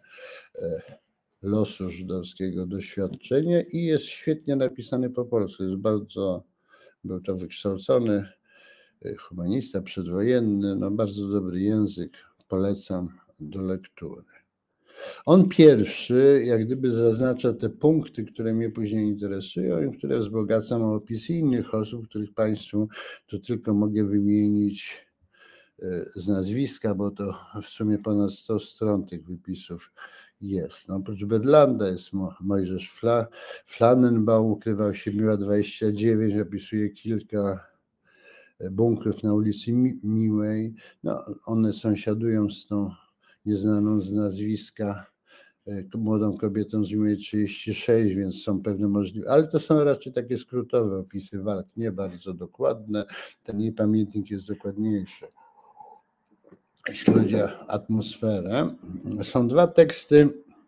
[SPEAKER 2] losu żydowskiego doświadczenia i jest świetnie napisany po polsku. Był to wykształcony humanista przedwojenny, bardzo dobry język, polecam do lektury. On pierwszy jak gdyby zaznacza te punkty, które mnie później interesują i które wzbogacam o opisy innych osób, których Państwu tu tylko mogę wymienić z nazwiska, bo to w sumie ponad 100 stron tych wypisów jest. Oprócz Berlanda jest Mojżesz Flanenbaum, ukrywał się Miła 29, opisuje kilka bunkrów na ulicy Miłej. One sąsiadują z tą nieznaną z nazwiska młodą kobietą z Miłej 36, więc są pewne możliwości, ale to są raczej takie skrótowe opisy walk, nie bardzo dokładne. Ten jej pamiętnik jest dokładniejszy, jeśli chodzi o atmosferę. Są 2 teksty,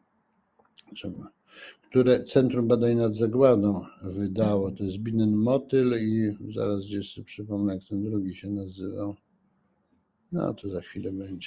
[SPEAKER 2] które Centrum Badań nad Zagładą wydało. To jest Binnen Motyl i zaraz gdzieś sobie przypomnę, jak ten drugi się nazywał. To za chwilę będzie.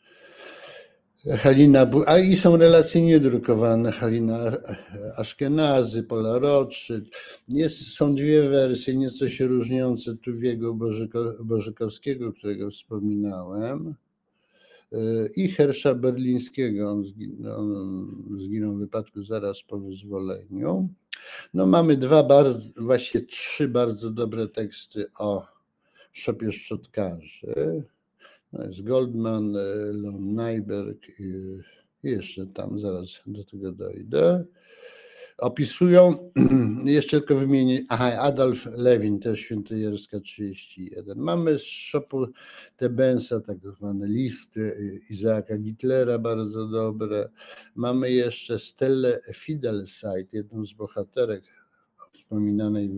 [SPEAKER 2] I są relacje niedrukowane. Halina Aszkenazy, Pola Rothschild. Są 2 wersje, nieco się różniące Tuwiego Bożykowskiego, którego wspominałem, i Hersza Berlińskiego. On zginął w wypadku zaraz po wyzwoleniu. Mamy właściwie 3 bardzo dobre teksty o szopie szczotkarzy. Jest Goldman, Leon Nyberg i jeszcze tam, zaraz do tego dojdę. Opisują, jeszcze tylko wymienię, Adolf Lewin, też Świętojerska 31. Mamy z szopu Tebensa tak zwane listy Izaaka Gitlera, bardzo dobre. Mamy jeszcze Stellę Fidelseit, jedną z bohaterek wspominanej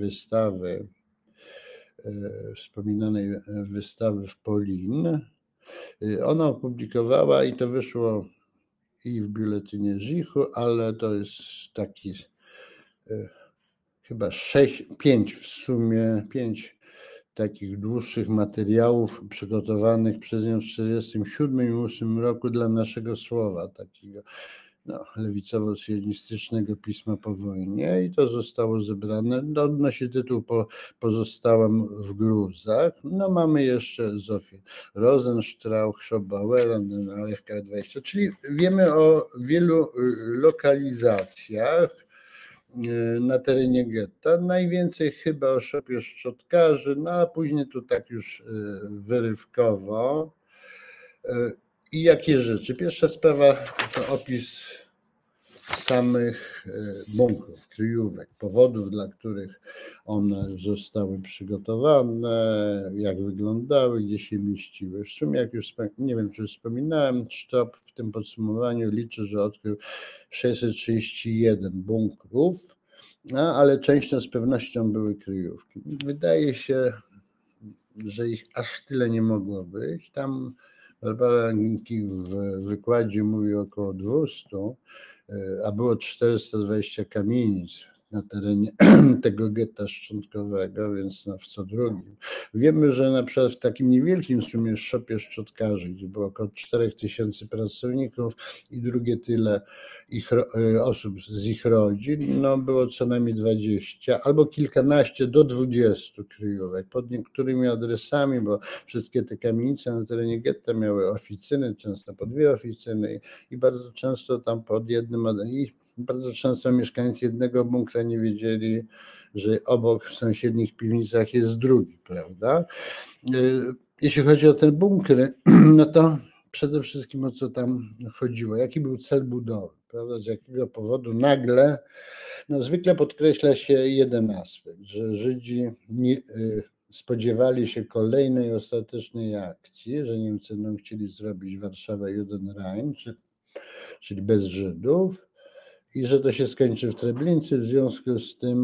[SPEAKER 2] wystawy w Polin. Ona opublikowała i to wyszło i w biuletynie Żichu, ale to jest taki chyba 5 w sumie, 5 takich dłuższych materiałów przygotowanych przez nią w 1947 i 1948 roku dla Naszego Słowa, takiego lewicowo-sionistycznego pisma po wojnie i to zostało zebrane. Odnosi tytuł Pozostałem w gruzach. Mamy jeszcze Zofię Rosenstrauch, Schobauera, AFK20, czyli wiemy o wielu lokalizacjach na terenie getta. Najwięcej chyba o szopie szczotkarzy, a później to tak już wyrywkowo. I jakie rzeczy? Pierwsza sprawa to opis samych bunkrów, kryjówek, powodów, dla których one zostały przygotowane, jak wyglądały, gdzie się mieściły. W sumie, jak już nie wiem, czy wspominałem, sztab w tym podsumowaniu liczy, że odkrył 631 bunkrów, ale częścią z pewnością były kryjówki. Wydaje się, że ich aż tyle nie mogło być. Tam Barbara Anginki w wykładzie mówi około 200, a było 420 kamienic na terenie tego getta szczątkowego, więc w co drugim. Wiemy, że na przykład w takim niewielkim w sumie szopie szczotkarzy, gdzie było około 4000 pracowników i drugie tyle osób z ich rodzin, było co najmniej 20 albo kilkanaście do 20 kryjówek pod niektórymi adresami, bo wszystkie te kamienice na terenie getta miały oficyny, często po 2 oficyny i bardzo często tam pod jednym bardzo często mieszkańcy jednego bunkra nie wiedzieli, że obok w sąsiednich piwnicach jest drugi, prawda? Jeśli chodzi o te bunkry, to przede wszystkim o co tam chodziło, jaki był cel budowy, prawda? Z jakiego powodu nagle, zwykle podkreśla się jeden aspekt, że Żydzi nie spodziewali się kolejnej ostatecznej akcji, że Niemcy chcieli zrobić Warszawę Judenrein, czyli bez Żydów, i że to się skończy w Treblince, w związku z tym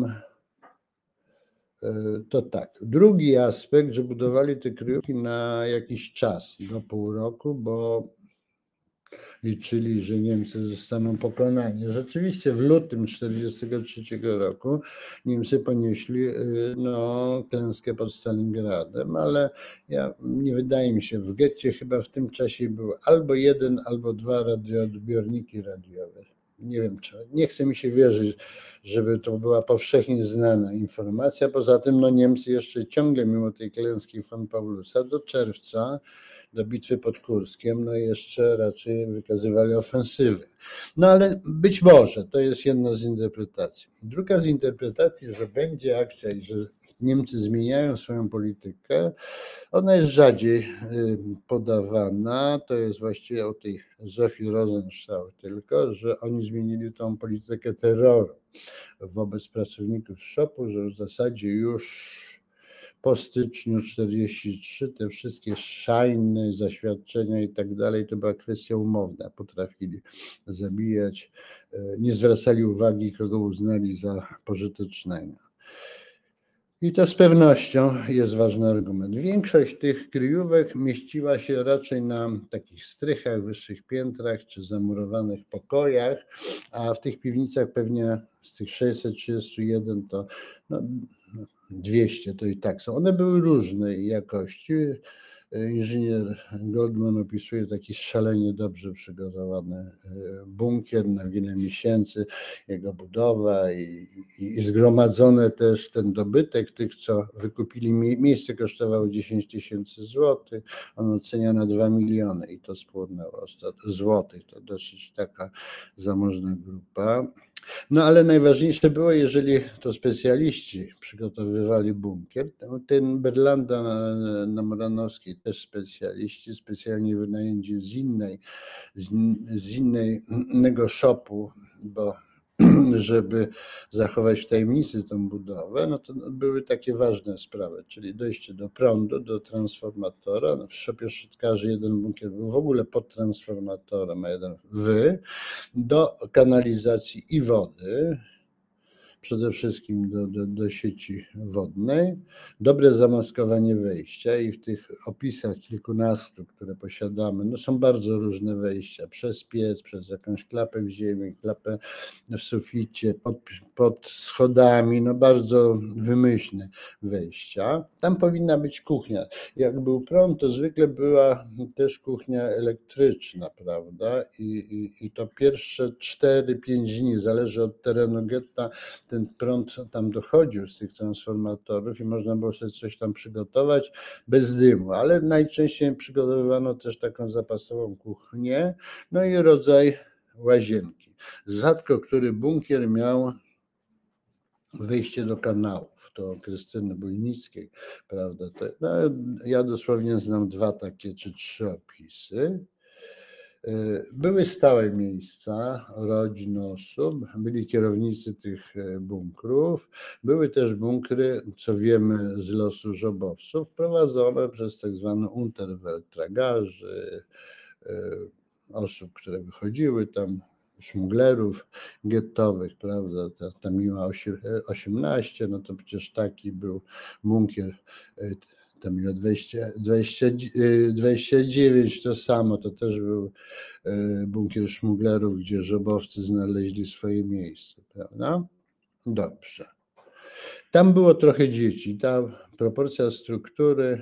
[SPEAKER 2] to tak. Drugi aspekt, że budowali te kryjówki na jakiś czas, do pół roku, bo liczyli, że Niemcy zostaną pokonani. Rzeczywiście w lutym 1943 roku Niemcy ponieśli klęskę pod Stalingradem, ale nie wydaje mi się, w getcie chyba w tym czasie były albo 1, albo 2 radioodbiorniki radiowe. Nie wiem, nie chce mi się wierzyć, żeby to była powszechnie znana informacja. Poza tym Niemcy jeszcze ciągle, mimo tej klęski von Paulusa, do czerwca, do bitwy pod Kurskiem, jeszcze raczej wykazywali ofensywę. Ale być może to jest jedna z interpretacji. Druga z interpretacji, że będzie akcja i że Niemcy zmieniają swoją politykę, ona jest rzadziej podawana, to jest właściwie o tej Zofii Rosenstrauch tylko, że oni zmienili tą politykę terroru wobec pracowników szopu, że w zasadzie już po styczniu 1943 te wszystkie szajny, zaświadczenia i tak dalej, to była kwestia umowna, potrafili zabijać, nie zwracali uwagi, kogo uznali za pożytecznego. I to z pewnością jest ważny argument. Większość tych kryjówek mieściła się raczej na takich strychach, wyższych piętrach czy zamurowanych pokojach, a w tych piwnicach pewnie z tych 631 to 200 to i tak są. One były różnej jakości. Inżynier Goldman opisuje taki szalenie dobrze przygotowany bunkier na wiele miesięcy, jego budowa i zgromadzone też ten dobytek tych, co wykupili. Miejsce kosztowało 10 000 złotych, on ocenia na 2 miliony i to spłonęło złotych. To dosyć taka zamożna grupa. Ale najważniejsze było, jeżeli to specjaliści przygotowywali bunkier, ten Berlanda na Moranowskiej też specjaliści, specjalnie wynajęci z innego szopu, bo żeby zachować w tajemnicy tą budowę, to były takie ważne sprawy, czyli dojście do prądu, do transformatora. W szopie szczotkarzy jeden bunkier był w ogóle pod transformatorem, a jeden do kanalizacji i wody. przede wszystkim do sieci wodnej, dobre zamaskowanie wejścia i w tych opisach kilkunastu, które posiadamy, no są bardzo różne wejścia, przez piec, przez jakąś klapę w ziemi, klapę w suficie, pod schodami, no bardzo wymyślne wejścia. Tam powinna być kuchnia. Jak był prąd, to zwykle była też kuchnia elektryczna, prawda? I to pierwsze 4-5 dni, zależy od terenu getta, ten prąd tam dochodził z tych transformatorów i można było sobie coś tam przygotować bez dymu, ale najczęściej przygotowywano też taką zapasową kuchnię, no i rodzaj łazienki. Rzadko który bunkier miał wyjście do kanałów, to Krystyny Bujnickiej, prawda? No, ja dosłownie znam 2 takie czy 3 opisy. Były stałe miejsca rodzin osób, byli kierownicy tych bunkrów, były też bunkry, co wiemy z losu żobowców, prowadzone przez tak zwany Unterwelt, tragarzy, osób, które wychodziły tam, szmuglerów gettowych, prawda, ta Miła 18, no to przecież taki był bunkier, ta Miła 29 to samo, to też był bunkier szmuglerów, gdzie żobowcy znaleźli swoje miejsce, prawda? Dobrze. Tam było trochę dzieci, ta proporcja struktury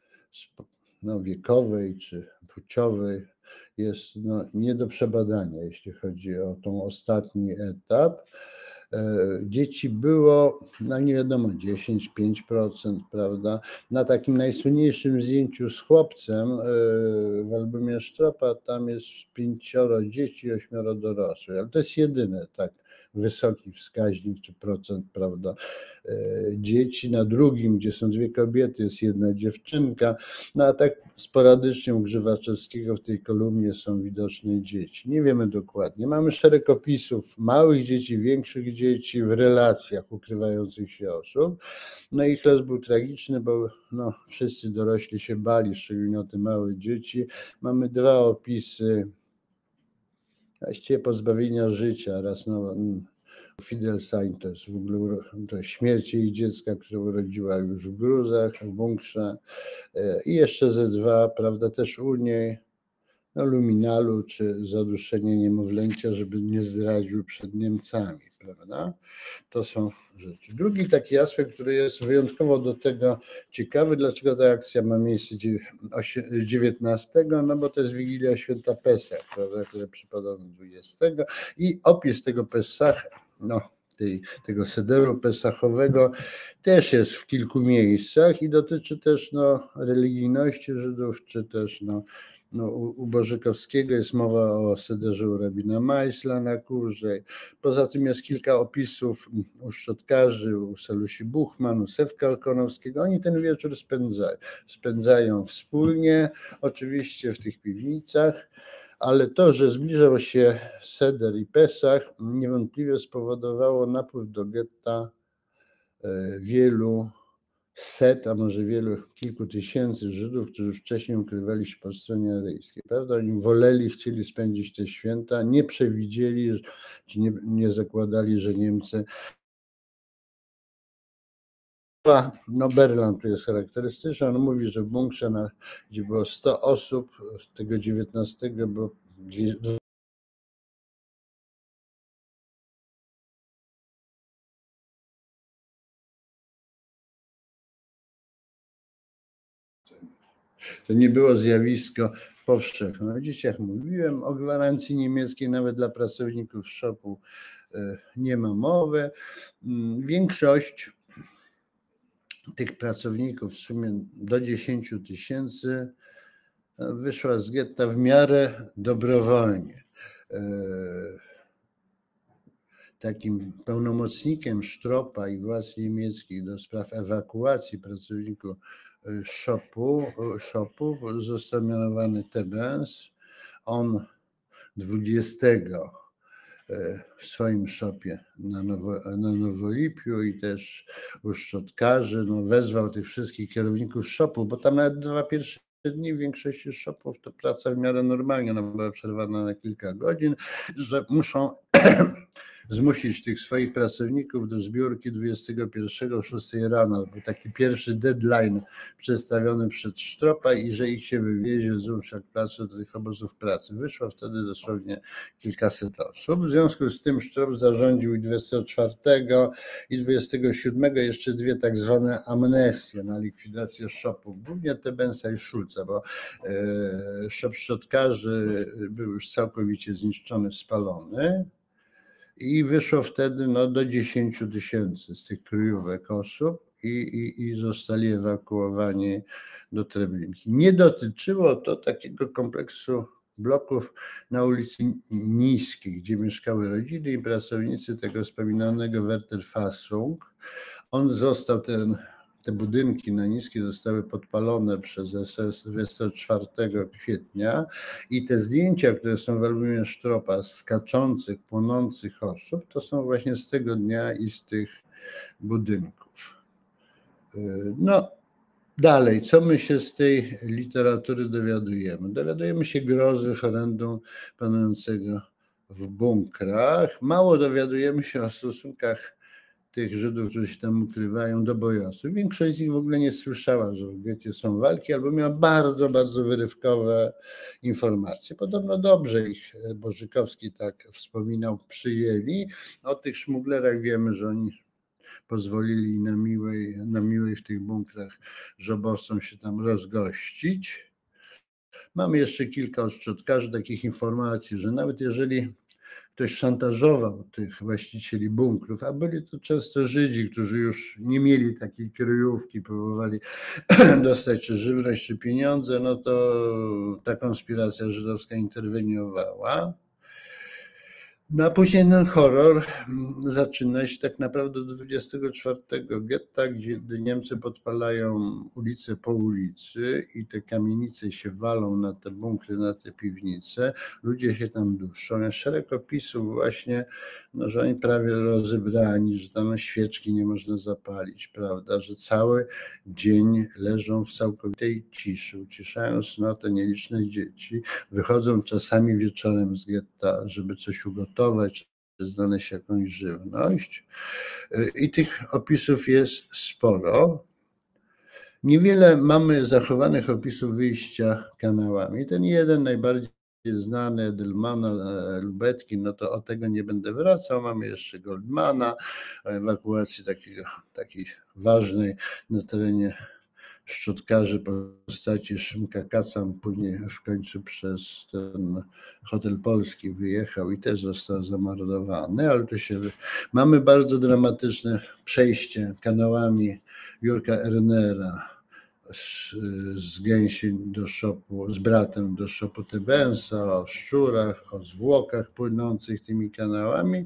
[SPEAKER 2] wiekowej czy płciowej jest nie do przebadania, jeśli chodzi o ten ostatni etap. Dzieci było, nie wiadomo, 10-5%, prawda? Na takim najsłynniejszym zdjęciu z chłopcem w albumie Sztropa, tam jest 5 dzieci, 8 dorosłych, ale to jest jedyny tak wysoki wskaźnik czy procent, prawda, dzieci. Na drugim, gdzie są 2 kobiety, jest 1 dziewczynka, no a tak sporadycznie u Grzywaczewskiego w tej kolumnie są widoczne dzieci. Nie wiemy dokładnie. Mamy szereg opisów małych dzieci, większych dzieci w relacjach ukrywających się osób. No ich los był tragiczny, bo wszyscy dorośli się bali, szczególnie o te małe dzieci. Mamy 2 opisy właściwie pozbawienia życia. Raz Fidelstein to jest w ogóle to śmierć jej dziecka, które urodziła już w gruzach, w bunkrze. I jeszcze ze 2, prawda, też u niej, luminalu, czy zaduszenie niemowlęcia, żeby nie zdradził przed Niemcami, prawda? To są rzeczy. Drugi taki aspekt, który jest wyjątkowo do tego ciekawy, dlaczego ta akcja ma miejsce 19, no bo to jest Wigilia Święta Pesach, prawda, które przypada na 20 i opis tego Pesach, tego sederu pesachowego też jest w kilku miejscach i dotyczy też religijności Żydów, czy też u Bożykowskiego jest mowa o sederze u rabina Majsla na Kurzej. Poza tym jest kilka opisów u szczotkarzy, u Salusi Buchman, u Sewka Okonowskiego. Oni ten wieczór spędzają wspólnie, oczywiście w tych piwnicach, ale to, że zbliżał się seder i Pesach, niewątpliwie spowodowało napływ do getta wielu set, a może kilku tysięcy Żydów, którzy wcześniej ukrywali się po stronie aryjskiej, prawda? Oni chcieli spędzić te święta, nie przewidzieli, czy nie zakładali, że Niemcy. Berland tu jest charakterystyczny, on mówi, że w bunkrze, gdzie było 100 osób, tego 19 było to nie było zjawisko powszechne. O dzieciach mówiłem, o gwarancji niemieckiej nawet dla pracowników szopu nie ma mowy. Większość tych pracowników, w sumie do 10 000, wyszła z getta w miarę dobrowolnie. Takim pełnomocnikiem Sztropa i władz niemieckich do spraw ewakuacji pracowników shopów został mianowany Tebens. On 20 w swoim shopie na Nowolipiu i też u szczotkarzy wezwał tych wszystkich kierowników shopów, bo tam nawet 2 pierwsze dni w większości shopów to praca w miarę normalnie, była przerwana na kilka godzin, że muszą zmusić tych swoich pracowników do zbiórki 21 o 6 rano. Był taki pierwszy deadline przedstawiony przed Sztropa i że ich się wywiezie z Umschlagplatzu do tych obozów pracy. Wyszło wtedy dosłownie kilkaset osób. W związku z tym Sztrop zarządził i 24 i 27 jeszcze dwie tak zwane amnestie na likwidację shopów, głównie Tebensa i Schulza, bo shop szczotkarzy był już całkowicie zniszczony, spalony i wyszło wtedy do 10 000 z tych kryjówek osób i zostali ewakuowani do Treblinki. Nie dotyczyło to takiego kompleksu bloków na ulicy Niskiej, gdzie mieszkały rodziny i pracownicy tego wspominanego Werterfassung. On został, te budynki na Niskiej zostały podpalone przez SS 24 kwietnia i te zdjęcia, które są w albumie Sztropa skaczących, płonących osób, to są właśnie z tego dnia i z tych budynków. Dalej, co my się z tej literatury dowiadujemy? Dowiadujemy się grozy, horrendum panującego w bunkrach. Mało dowiadujemy się o stosunkach tych Żydów, którzy się tam ukrywają, do bojowców. Większość z nich w ogóle nie słyszała, że w getcie są walki, albo miała bardzo, bardzo wyrywkowe informacje. Podobno dobrze ich, Bożykowski tak wspominał, przyjęli. O tych szmuglerach wiemy, że oni pozwolili na miłej w tych bunkrach żobowcom się tam rozgościć. Mamy jeszcze kilka od szczotkarzy takich informacji, że nawet jeżeli ktoś szantażował tych właścicieli bunkrów, a byli to często Żydzi, którzy już nie mieli takiej kryjówki, próbowali dostać czy żywność, czy pieniądze, to ta konspiracja żydowska interweniowała. A później ten horror zaczyna się tak naprawdę do 24 getta, gdzie Niemcy podpalają ulicę po ulicy i te kamienice się walą na te bunkry, na te piwnice, ludzie się tam duszą. Jest szereg opisów właśnie, że oni prawie rozebrani, że tam świeczki nie można zapalić, prawda, że cały dzień leżą w całkowitej ciszy, uciszają cnotę nieliczne dzieci, wychodzą czasami wieczorem z getta, żeby coś ugotować, czy znaleźć jakąś żywność. I tych opisów jest sporo. Niewiele mamy zachowanych opisów wyjścia kanałami. Ten jeden najbardziej znany, Edelmana, Lubetkin, to o tego nie będę wracał. Mamy jeszcze Goldmana, o ewakuacji takiej ważnej na terenie szczotkarzy postaci Szymka Kaca, później w końcu przez ten Hotel Polski wyjechał i też został zamordowany, ale tu mamy bardzo dramatyczne przejście kanałami Jurka Ernera z Gęsień do szopu, z bratem do szopu Tebensa, o szczurach, o zwłokach płynących tymi kanałami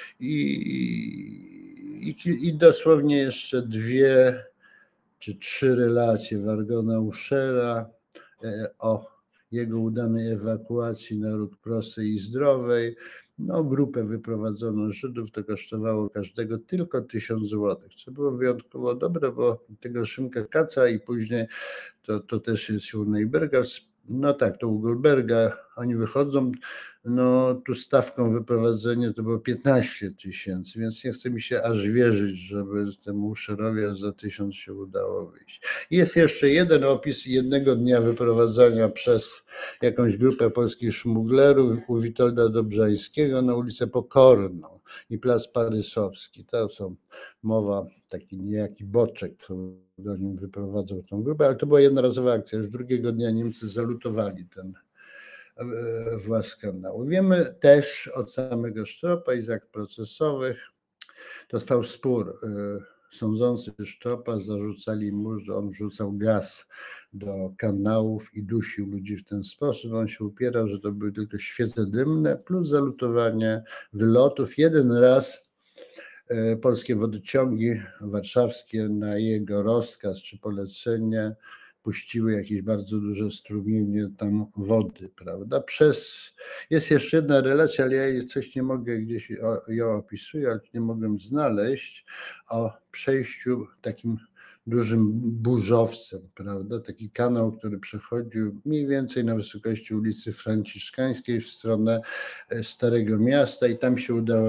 [SPEAKER 2] i dosłownie jeszcze 2 czy 3 relacje Wargona Uszera o jego udanej ewakuacji na Róg Prostej i Zdrowej. Grupę wyprowadzono Żydów, to kosztowało każdego tylko 1000 złotych, co było wyjątkowo dobre, bo tego Szymka Kaca i później to też jest u Neiberga, to u Goldberga, oni wychodzą, tu stawką wyprowadzenia to było 15 000, więc nie chce mi się aż wierzyć, żeby temu Uszerowi za 1000 się udało wyjść. Jest jeszcze jeden opis jednego dnia wyprowadzania przez jakąś grupę polskich szmuglerów u Witolda Dobrzańskiego na ulicę Pokorną i Plac Parysowski. To są mowa, taki niejaki Boczek, który do nim wyprowadzał tą grupę, ale to była jednorazowa akcja. Już drugiego dnia Niemcy zalutowali ten włas kanału. Wiemy też od samego Sztropa i z akt procesowych, to trwał spór. Sądzący Sztropa zarzucali mu, że on wrzucał gaz do kanałów i dusił ludzi w ten sposób. On się upierał, że to były tylko świece dymne plus zalutowanie wylotów. Jeden raz polskie wodociągi warszawskie na jego rozkaz czy polecenie puściły jakieś bardzo duże strumienie tam wody, prawda? Jest jeszcze jedna relacja, ale ja coś nie mogę, gdzieś ją opisuję, ale nie mogłem znaleźć, o przejściu takim dużym burzowcem, prawda? Taki kanał, który przechodził mniej więcej na wysokości ulicy Franciszkańskiej w stronę Starego Miasta i tam się udała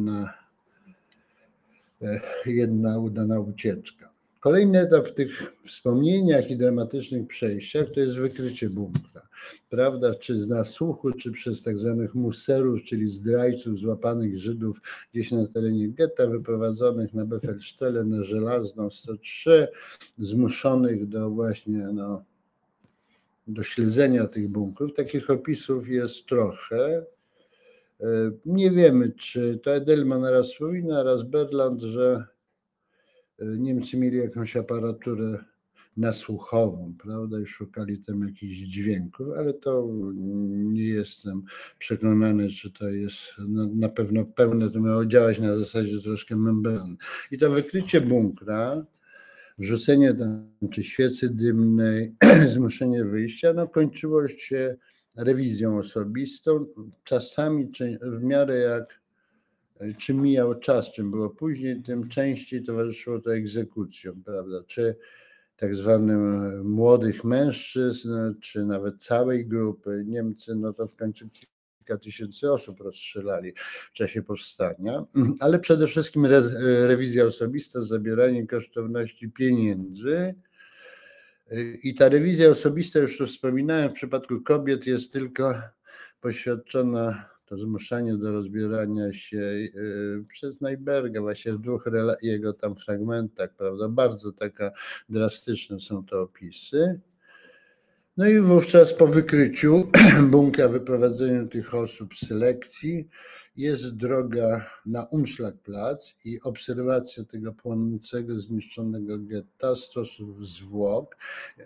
[SPEAKER 2] jedna udana ucieczka. Kolejny etap w tych wspomnieniach i dramatycznych przejściach to jest wykrycie bunkra. Prawda, czy z nasłuchu, czy przez tak zwanych muserów, czyli zdrajców złapanych Żydów gdzieś na terenie getta, wyprowadzonych na Befelsztele, na Żelazną 103, zmuszonych do właśnie do śledzenia tych bunkrów. Takich opisów jest trochę. Nie wiemy, czy to Edelman raz wspomina, raz Berland, że Niemcy mieli jakąś aparaturę nasłuchową, prawda, i szukali tam jakichś dźwięków, ale to nie jestem przekonany, czy to jest na pewno pełne, to miało działać na zasadzie troszkę membrany. I to wykrycie bunkra, wrzucenie tam czy świecy dymnej, zmuszenie wyjścia, no kończyło się rewizją osobistą, czasami w miarę jak czym mijał czas, czym było później, tym częściej towarzyszyło to egzekucjom, prawda, czy tak zwanym młodych mężczyzn, czy nawet całej grupy. Niemcy, no to w końcu kilka tysięcy osób rozstrzelali w czasie powstania, ale przede wszystkim rewizja osobista, zabieranie kosztowności pieniędzy. I ta rewizja osobista, już tu wspominałem, w przypadku kobiet jest tylko poświadczona to zmuszanie do rozbierania się przez Neuberga, właśnie w dwóch jego tam fragmentach, prawda, bardzo taka drastyczne są to opisy. No i wówczas po wykryciu bunkra, wyprowadzeniu tych osób z selekcji jest droga na Umschlagplatz i obserwacja tego płonącego, zniszczonego getta, stosów zwłok.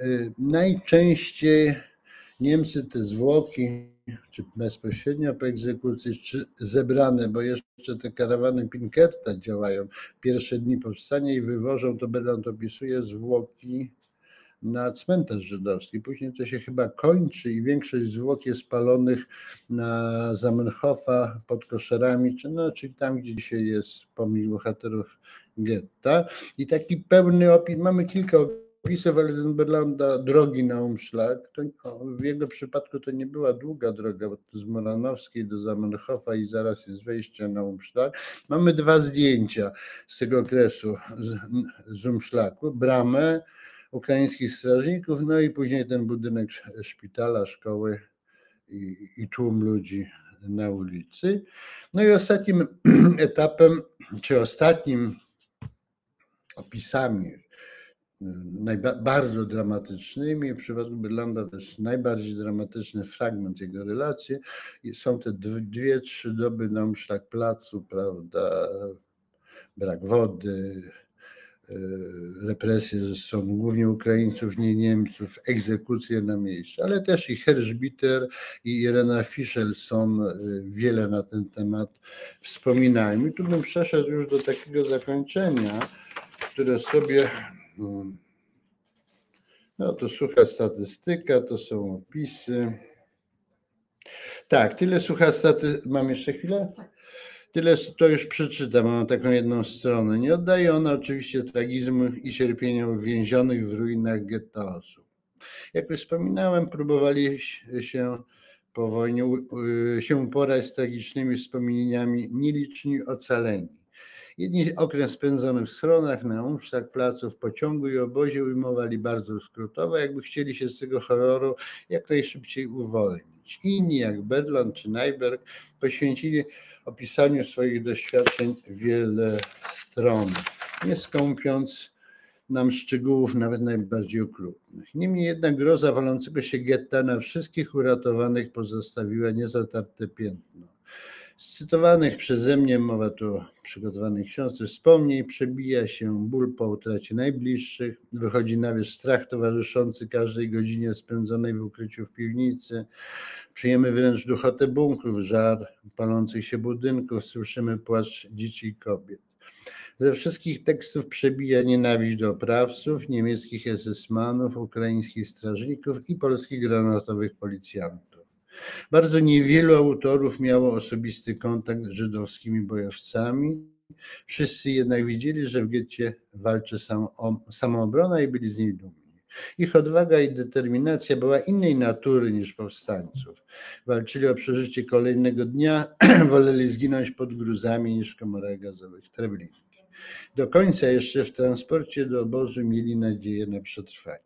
[SPEAKER 2] Najczęściej Niemcy te zwłoki, czy bezpośrednio po egzekucji, czy zebrane, bo jeszcze te karawany Pinkerta działają pierwsze dni powstania i wywożą, to Berland opisuje, zwłoki na cmentarz żydowski. Później to się chyba kończy i większość zwłok jest spalonych na Zamenhofa pod koszerami, czyli tam, gdzie dzisiaj jest pomnik bohaterów getta. I taki pełny opis, mamy kilka opisów, ale ten Berlanda drogi na Umschlag, w jego przypadku to nie była długa droga, bo z Moranowskiej do Zamenhofa i zaraz jest wejście na Umschlag. Mamy dwa zdjęcia z tego okresu z Umschlagu, bramę ukraińskich strażników, no i później ten budynek szpitala, szkoły i tłum ludzi na ulicy. No i ostatnim etapem, czy ostatnim opisami bardzo dramatycznymi, w przypadku Berlanda to jest najbardziej dramatyczny fragment jego relacji, są te 2-3 doby na Umschlagplatzu, prawda, brak wody, represje ze strony głównie Ukraińców, nie Niemców, egzekucje na miejscu, ale też i Herschbiter i Irena Fischelson wiele na ten temat wspominają. I tu bym przeszedł już do takiego zakończenia, które sobie, no to sucha statystyka, to są opisy. Tak, tyle sucha statystyka. Mam jeszcze chwilę? Tyle to już przeczytam, mam taką jedną stronę. Nie oddaje ona oczywiście tragizmu i cierpieniu więzionych w ruinach getta osób. Jak już wspominałem, próbowali się po wojnie uporać z tragicznymi wspomnieniami nieliczni ocaleni. Jedni okres spędzony w schronach, na Umschlagplacu, w pociągu i obozie ujmowali bardzo skrótowo, jakby chcieli się z tego horroru jak najszybciej uwolnić. Inni, jak Berland czy Neuberg, poświęcili opisaniu swoich doświadczeń wiele stron, nie skąpiąc nam szczegółów nawet najbardziej okrutnych. Niemniej jednak groza walącego się getta na wszystkich uratowanych pozostawiła niezatarte piętno. Z cytowanych przeze mnie, mowa tu o przygotowanej książce, wspomnień przebija się ból po utracie najbliższych, wychodzi na wierzch strach towarzyszący każdej godzinie spędzonej w ukryciu w piwnicy, czujemy wręcz duchotę bunkrów, żar palących się budynków, słyszymy płacz dzieci i kobiet. Ze wszystkich tekstów przebija nienawiść do oprawców, niemieckich SS-manów, ukraińskich strażników i polskich granatowych policjantów. Bardzo niewielu autorów miało osobisty kontakt z żydowskimi bojowcami. Wszyscy jednak widzieli, że w getcie walczy samoobrona i byli z niej dumni. Ich odwaga i determinacja była innej natury niż powstańców. Walczyli o przeżycie kolejnego dnia, woleli zginąć pod gruzami niż w komorach gazowych Treblinki. Do końca jeszcze w transporcie do obozu mieli nadzieję na przetrwanie.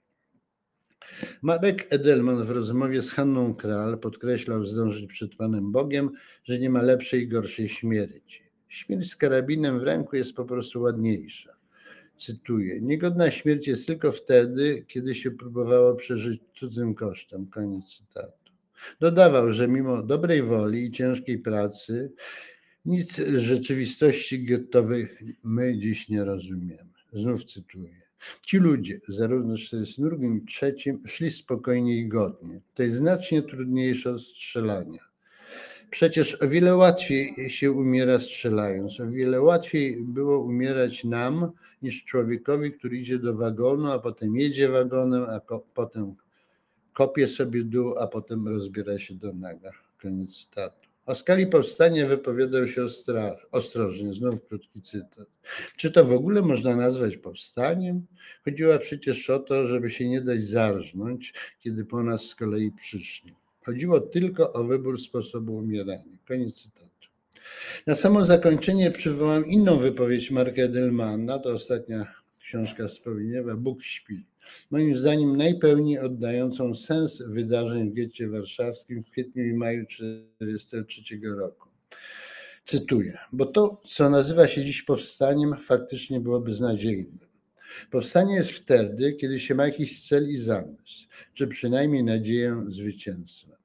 [SPEAKER 2] Marek Edelman w rozmowie z Hanną Kral podkreślał zdążyć przed Panem Bogiem, że nie ma lepszej i gorszej śmierci. Śmierć z karabinem w ręku jest po prostu ładniejsza. Cytuję: niegodna śmierć jest tylko wtedy, kiedy się próbowało przeżyć cudzym kosztem. Koniec cytatu. Dodawał, że mimo dobrej woli i ciężkiej pracy nic z rzeczywistości gettowej my dziś nie rozumiemy. Znów cytuję: ci ludzie, zarówno w 1942 i 1943, szli spokojnie i godnie. To jest znacznie trudniejsze od strzelania. Przecież o wiele łatwiej się umiera strzelając. O wiele łatwiej było umierać nam niż człowiekowi, który idzie do wagonu, a potem jedzie wagonem, a potem kopie sobie dół, a potem rozbiera się do naga. Koniec cytatu. O skali powstania wypowiadał się ostrożnie, znów krótki cytat. Czy to w ogóle można nazwać powstaniem? Chodziło przecież o to, żeby się nie dać zarżnąć, kiedy po nas z kolei przyszli. Chodziło tylko o wybór sposobu umierania. Koniec cytatu. Na samo zakończenie przywołam inną wypowiedź Marka Edelmana, to ostatnia książka wspomnieniowa, Bóg śpi. Moim zdaniem najpełniej oddającą sens wydarzeń w getcie warszawskim w kwietniu i maju 1943 roku. Cytuję: bo to, co nazywa się dziś powstaniem, faktycznie było beznadziejne. Powstanie jest wtedy, kiedy się ma jakiś cel i zamysł, czy przynajmniej nadzieję zwycięstwa.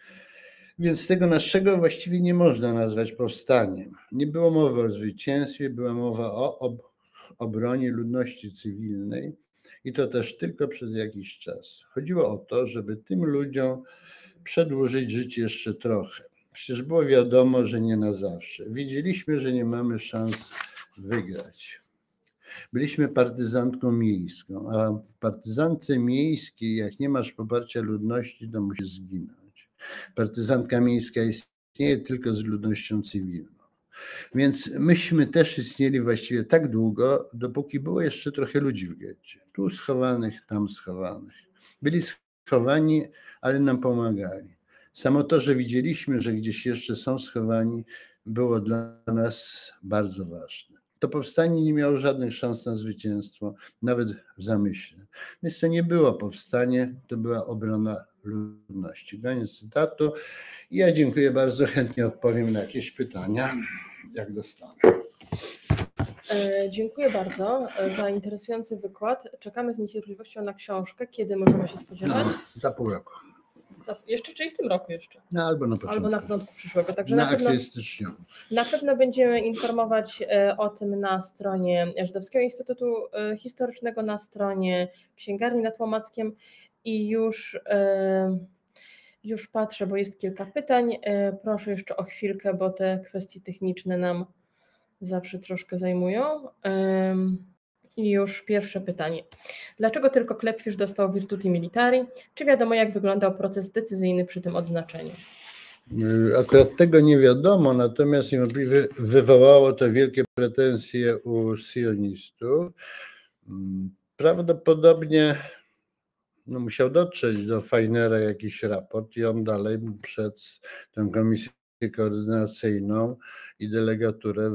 [SPEAKER 2] Więc tego naszego właściwie nie można nazwać powstaniem. Nie było mowy o zwycięstwie, była mowa o obronie ludności cywilnej i to też tylko przez jakiś czas. Chodziło o to, żeby tym ludziom przedłużyć życie jeszcze trochę. Przecież było wiadomo, że nie na zawsze. Wiedzieliśmy, że nie mamy szans wygrać. Byliśmy partyzantką miejską, a w partyzance miejskiej, jak nie masz poparcia ludności, to musisz zginąć. Partyzantka miejska istnieje tylko z ludnością cywilną. Więc myśmy też istnieli właściwie tak długo, dopóki było jeszcze trochę ludzi w getcie. Tu schowanych, tam schowanych. Byli schowani, ale nam pomagali. Samo to, że widzieliśmy, że gdzieś jeszcze są schowani, było dla nas bardzo ważne. To powstanie nie miało żadnych szans na zwycięstwo, nawet w zamyśle. Więc to nie było powstanie, to była obrona ludności. Koniec cytatu. I ja dziękuję bardzo, chętnie odpowiem na jakieś pytania, jak dostanę.
[SPEAKER 1] Dziękuję bardzo za interesujący wykład. Czekamy z niecierpliwością na książkę. Kiedy możemy się spodziewać?
[SPEAKER 2] Za pół roku.
[SPEAKER 1] Jeszcze, czyli w tym roku jeszcze.
[SPEAKER 2] No, albo na
[SPEAKER 1] początku przyszłego. Także
[SPEAKER 2] na akcję styczniową.
[SPEAKER 1] Na pewno będziemy informować o tym na stronie Żydowskiego Instytutu Historycznego, na stronie Księgarni nad Łomackiem i już patrzę, bo jest kilka pytań. Proszę jeszcze o chwilkę, bo te kwestie techniczne nam zawsze troszkę zajmują. I już pierwsze pytanie. Dlaczego tylko Klepfisz dostał Virtuti Militari? Czy wiadomo, jak wyglądał proces decyzyjny przy tym odznaczeniu?
[SPEAKER 2] Akurat tego nie wiadomo, natomiast niewątpliwie wywołało to wielkie pretensje u sionistów. Prawdopodobnie musiał dotrzeć do Feinera jakiś raport i on dalej przed tę komisję koordynacyjną i delegaturę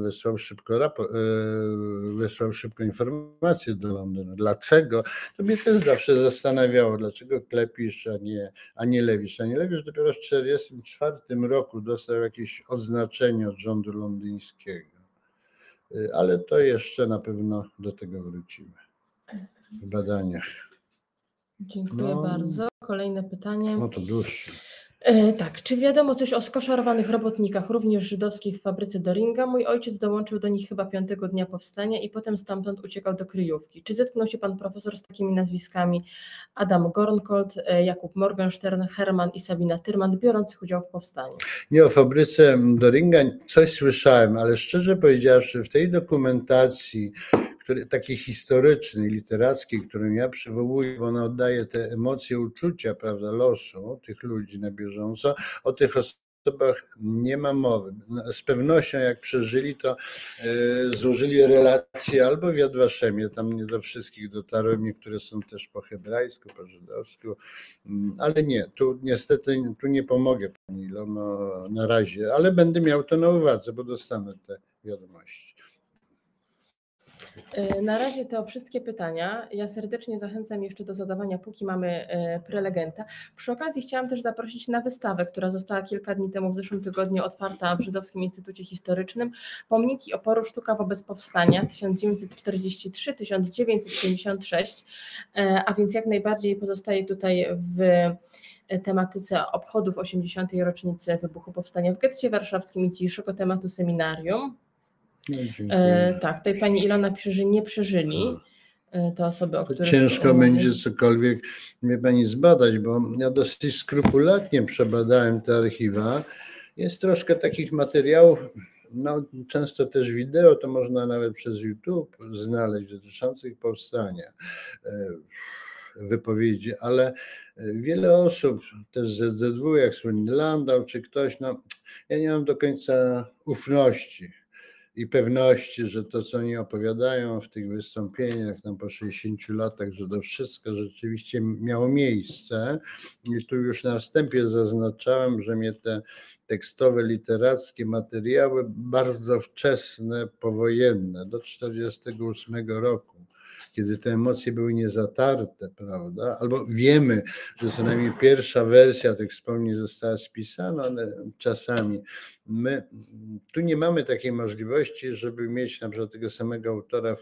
[SPEAKER 2] wysłał szybko informację do Londynu. Dlaczego? To mnie też zawsze zastanawiało, dlaczego Klepisz, a nie Lewisz. A nie Lewisz dopiero w 1944 roku dostał jakieś odznaczenie od rządu londyńskiego. Ale to jeszcze na pewno do tego wrócimy w badaniach.
[SPEAKER 1] Dziękuję bardzo. Kolejne pytanie.
[SPEAKER 2] No to dłuższe.
[SPEAKER 1] Tak, czy wiadomo coś o skoszarowanych robotnikach, również żydowskich w fabryce Doringa? Mój ojciec dołączył do nich chyba 5. dnia powstania i potem stamtąd uciekał do kryjówki. Czy zetknął się pan profesor z takimi nazwiskami Adam Gornkold, Jakub Morgenstern, Herman i Sabina Tyrman, biorących udział w powstaniu?
[SPEAKER 2] Nie, o fabryce Doringa coś słyszałem, ale szczerze powiedziawszy, w tej dokumentacji, takiej historycznej, literackiej, którą ja przywołuję, bo ona oddaje te emocje, uczucia, prawda, losu tych ludzi na bieżąco. O tych osobach nie ma mowy. Z pewnością jak przeżyli, to złożyli relacje albo w Yad Vashemie, tam nie do wszystkich dotarłem, niektóre są też po hebrajsku, po żydowsku, ale nie, tu niestety tu nie pomogę pani Ilono na razie, ale będę miał to na uwadze, bo dostanę te wiadomości.
[SPEAKER 1] Na razie to wszystkie pytania. Ja serdecznie zachęcam jeszcze do zadawania, póki mamy prelegenta. Przy okazji chciałam też zaprosić na wystawę, która została kilka dni temu w zeszłym tygodniu otwarta w Żydowskim Instytucie Historycznym. Pomniki oporu, sztuka wobec powstania 1943-1956, a więc jak najbardziej pozostaje tutaj w tematyce obchodów 80. rocznicy wybuchu powstania w getcie warszawskim i dzisiejszego tematu seminarium.
[SPEAKER 2] No,
[SPEAKER 1] tak, tutaj pani Ilona pisze, że nie przeżyli te osoby, o których
[SPEAKER 2] ciężko będzie cokolwiek mnie pani zbadać, bo ja dosyć skrupulatnie przebadałem te archiwa. Jest troszkę takich materiałów, no, często też wideo, to można nawet przez YouTube znaleźć, dotyczących powstania, wypowiedzi, ale wiele osób, też z ZZW, jak słynny Landau czy ktoś, no, ja nie mam do końca ufności i pewności, że to, co oni opowiadają w tych wystąpieniach tam po 60 latach, że to wszystko rzeczywiście miało miejsce. I tu już na wstępie zaznaczałem, że mnie te tekstowe, literackie materiały bardzo wczesne, powojenne, do 1948 roku, kiedy te emocje były niezatarte, prawda? Albo wiemy, że co najmniej pierwsza wersja tych wspomnień została spisana, ale czasami my tu nie mamy takiej możliwości, żeby mieć na przykład tego samego autora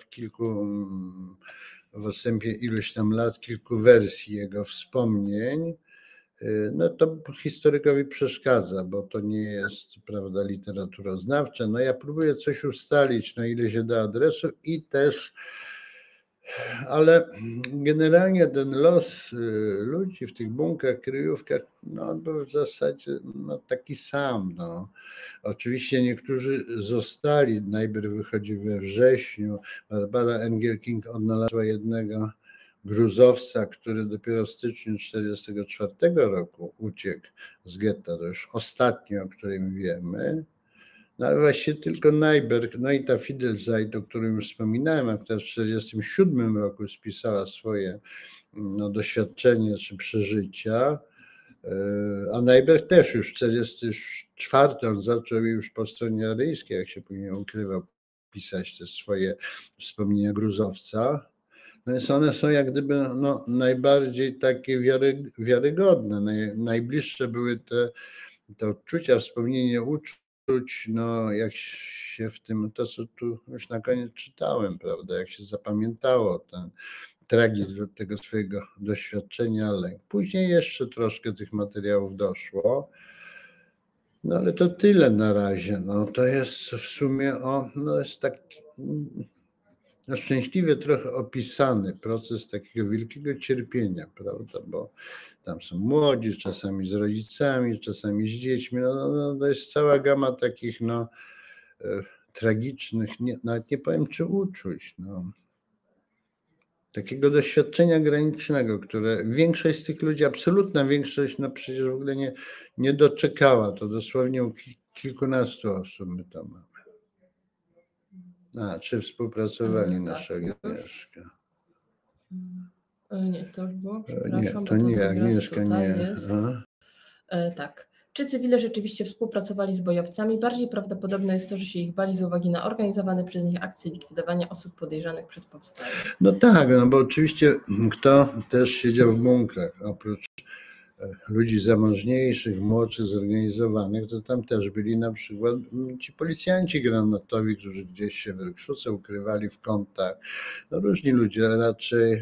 [SPEAKER 2] w odstępie iluś tam lat, kilku wersji jego wspomnień. No to historykowi przeszkadza, bo to nie jest, prawda, literaturoznawcze. No ja próbuję coś ustalić, na ile się da adresu i też, ale generalnie ten los ludzi w tych bunkrach, kryjówkach, no był w zasadzie no, taki sam. No. Oczywiście niektórzy zostali, najpierw wychodzi we wrześniu, Barbara Engelking odnalazła jednego gruzowca, który dopiero w styczniu 1944 roku uciekł z getta, to już ostatni, o którym wiemy. No ale właściwie tylko Najberg, no i ta Fidel-Zeit, o którym już wspominałem, a która w 1947 roku spisała swoje no, doświadczenie czy przeżycia, a Najberg też już w 1944 on zaczął już po stronie aryjskiej, jak się później ukrywał, pisać te swoje wspomnienia gruzowca. No więc one są jak gdyby no, najbardziej takie wiarygodne, najbliższe były te odczucia, wspomnienie uczuć, no jak się w tym, to co tu już na koniec czytałem, prawda, jak się zapamiętało ten tragizm tego swojego doświadczenia, lęk. Później jeszcze troszkę tych materiałów doszło, no ale to tyle na razie, no to jest w sumie, no jest taki no szczęśliwie trochę opisany proces takiego wielkiego cierpienia, prawda, bo tam są młodzi, czasami z rodzicami, czasami z dziećmi, no to jest cała gama takich no, tragicznych, nawet nie powiem czy uczuć, no, takiego doświadczenia granicznego, które większość z tych ludzi, absolutna większość, no przecież w ogóle nie doczekała, to dosłownie u kilkunastu osób my to mamy. Czy współpracowali nasza Agnieszka?
[SPEAKER 1] Nie, to już było, przepraszam.
[SPEAKER 2] Nie, to nie, Agnieszka nie.
[SPEAKER 1] Tak. Czy cywile rzeczywiście współpracowali z bojowcami? Bardziej prawdopodobne jest to, że się ich bali z uwagi na organizowane przez nich akcje likwidowania osób podejrzanych przed powstaniem. No
[SPEAKER 2] tak, no bo oczywiście kto też siedział w bunkrach, oprócz ludzi zamożniejszych, młodszych, zorganizowanych, to tam też byli na przykład ci policjanci granatowi, którzy gdzieś się w Rykszuce ukrywali w kątach. No różni ludzie, raczej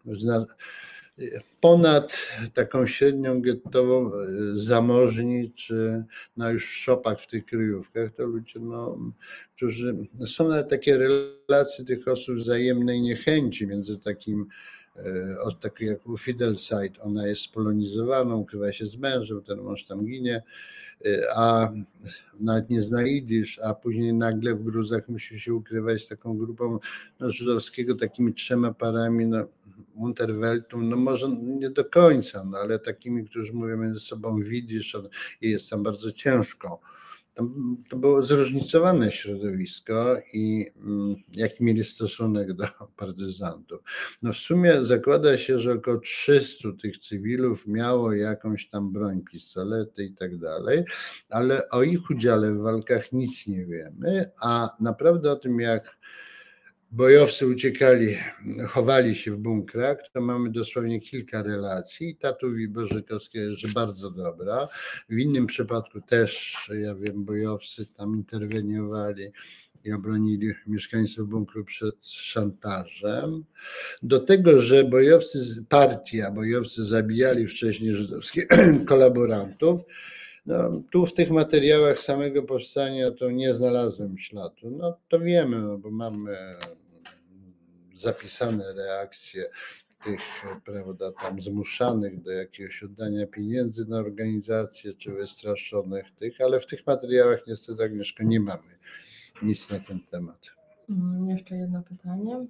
[SPEAKER 2] ponad taką średnią gettową, zamożni, czy no już w szopach, w tych kryjówkach, to ludzie, no, którzy są nawet takie relacje tych osób wzajemnej niechęci między takim tak jak u Fidelside, ona jest spolonizowana, ukrywa się z mężem, ten mąż tam ginie, a nawet nie zna jidysz, a później nagle w Gruzach musi się ukrywać z taką grupą żydowskiego, takimi 3 parami, Unterweltum, może nie do końca, ale takimi, którzy mówią między sobą jidysz i jest tam bardzo ciężko. To było zróżnicowane środowisko i jaki mieli stosunek do partyzantów. W sumie zakłada się, że około 300 tych cywilów miało jakąś tam broń, pistolety i tak dalej, ale o ich udziale w walkach nic nie wiemy, a naprawdę o tym, jak bojowcy uciekali, chowali się w bunkrach, to mamy dosłownie kilka relacji. Ta tu Bożykowska jest że bardzo dobra. W innym przypadku też, ja wiem, bojowcy tam interweniowali i obronili mieszkańców bunkru przed szantażem. Do tego, że bojowcy zabijali wcześniej żydowskich kolaborantów, tu w tych materiałach samego powstania to nie znalazłem śladu. To wiemy, bo mamy zapisane reakcje tych, prawda, tam zmuszanych do jakiegoś oddania pieniędzy na organizację, czy wystraszonych tych, ale w tych materiałach niestety, Agnieszko, nie mamy nic na ten temat.
[SPEAKER 1] Jeszcze jedno pytanie.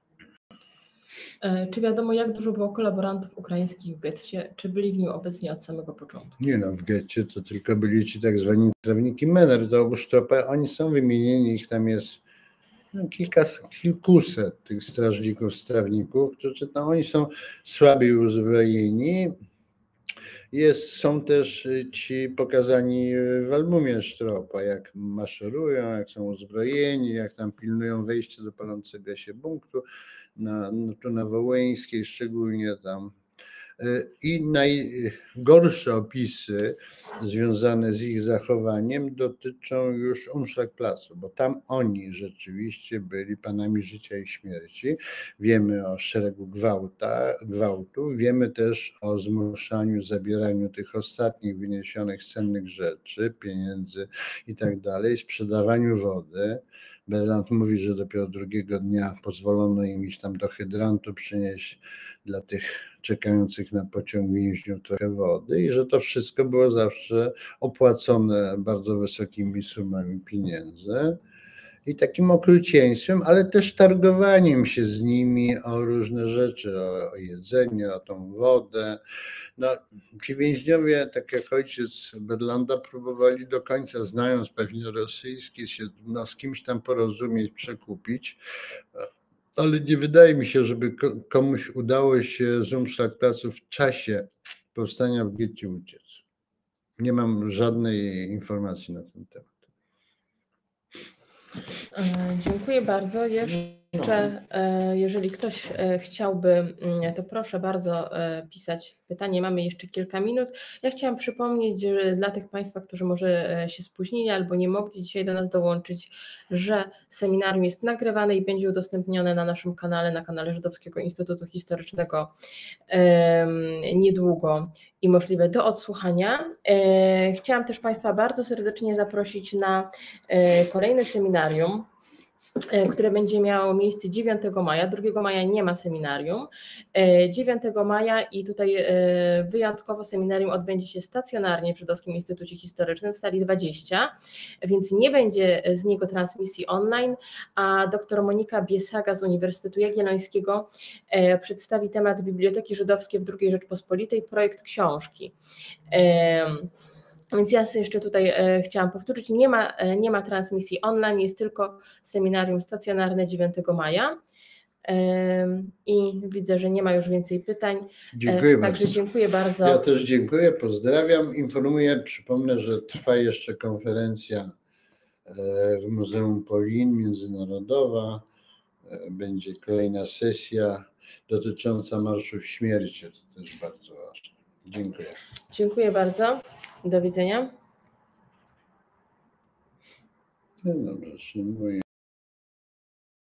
[SPEAKER 1] Czy wiadomo, jak dużo było kolaborantów ukraińskich w getcie? Czy byli w nim obecni od samego początku?
[SPEAKER 2] Nie w getcie to tylko byli ci tak zwani strawniki Mener, do Usztropa, oni są wymienieni, ich tam jest kilkuset tych strażników, strawników, którzy oni są słabiej uzbrojeni. Są też ci pokazani w albumie Sztropa, jak maszerują, jak są uzbrojeni, jak tam pilnują wejścia do palącego się bunkru, tu na Wołyńskiej szczególnie tam. I najgorsze opisy związane z ich zachowaniem dotyczą już Umschlagplatzu, bo tam oni rzeczywiście byli panami życia i śmierci. Wiemy o szeregu gwałtów, wiemy też o zmuszaniu, zabieraniu tych ostatnich wyniesionych cennych rzeczy, pieniędzy i tak dalej, sprzedawaniu wody. Berland mówi, że dopiero drugiego dnia pozwolono im iść tam do hydrantu przynieść dla tych czekających na pociąg więźniów trochę wody i że to wszystko było zawsze opłacone bardzo wysokimi sumami pieniędzy i takim okrucieństwem, ale też targowaniem się z nimi o różne rzeczy, o jedzenie, o tą wodę. Ci więźniowie, tak jak ojciec Berlanda, próbowali do końca, znając pewnie rosyjski, się z kimś tam porozumieć, przekupić, ale nie wydaje mi się, żeby komuś udało się z Umschlagplatzu w czasie powstania w getcie uciec. Nie mam żadnej informacji na ten temat.
[SPEAKER 1] Dziękuję bardzo. Jeszcze, jeżeli ktoś chciałby, to proszę bardzo pisać pytanie. Mamy jeszcze kilka minut. Ja chciałam przypomnieć, że dla tych Państwa, którzy może się spóźnili albo nie mogli dzisiaj do nas dołączyć, że seminarium jest nagrywane i będzie udostępnione na naszym kanale, na kanale Żydowskiego Instytutu Historycznego niedługo i możliwe do odsłuchania. Chciałam też Państwa bardzo serdecznie zaprosić na kolejne seminarium, które będzie miało miejsce 9 maja. 2 maja nie ma seminarium. 9 maja i tutaj wyjątkowo seminarium odbędzie się stacjonarnie w Żydowskim Instytucie Historycznym w sali 20, więc nie będzie z niego transmisji online, a dr Monika Biesaga z Uniwersytetu Jagiellońskiego przedstawi temat Biblioteki Żydowskie w II Rzeczpospolitej, projekt książki. Więc ja jeszcze tutaj chciałam powtórzyć, nie ma transmisji online, jest tylko seminarium stacjonarne 9 maja i widzę, że nie ma już więcej pytań.
[SPEAKER 2] Dziękuję
[SPEAKER 1] Także
[SPEAKER 2] bardzo.
[SPEAKER 1] dziękuję bardzo.
[SPEAKER 2] Ja też dziękuję, pozdrawiam, informuję, przypomnę, że trwa jeszcze konferencja w Muzeum Polin międzynarodowa, będzie kolejna sesja dotycząca marszów śmierci, to też bardzo ważne. Dziękuję.
[SPEAKER 1] Dziękuję bardzo. Do widzenia.
[SPEAKER 2] No dobrze,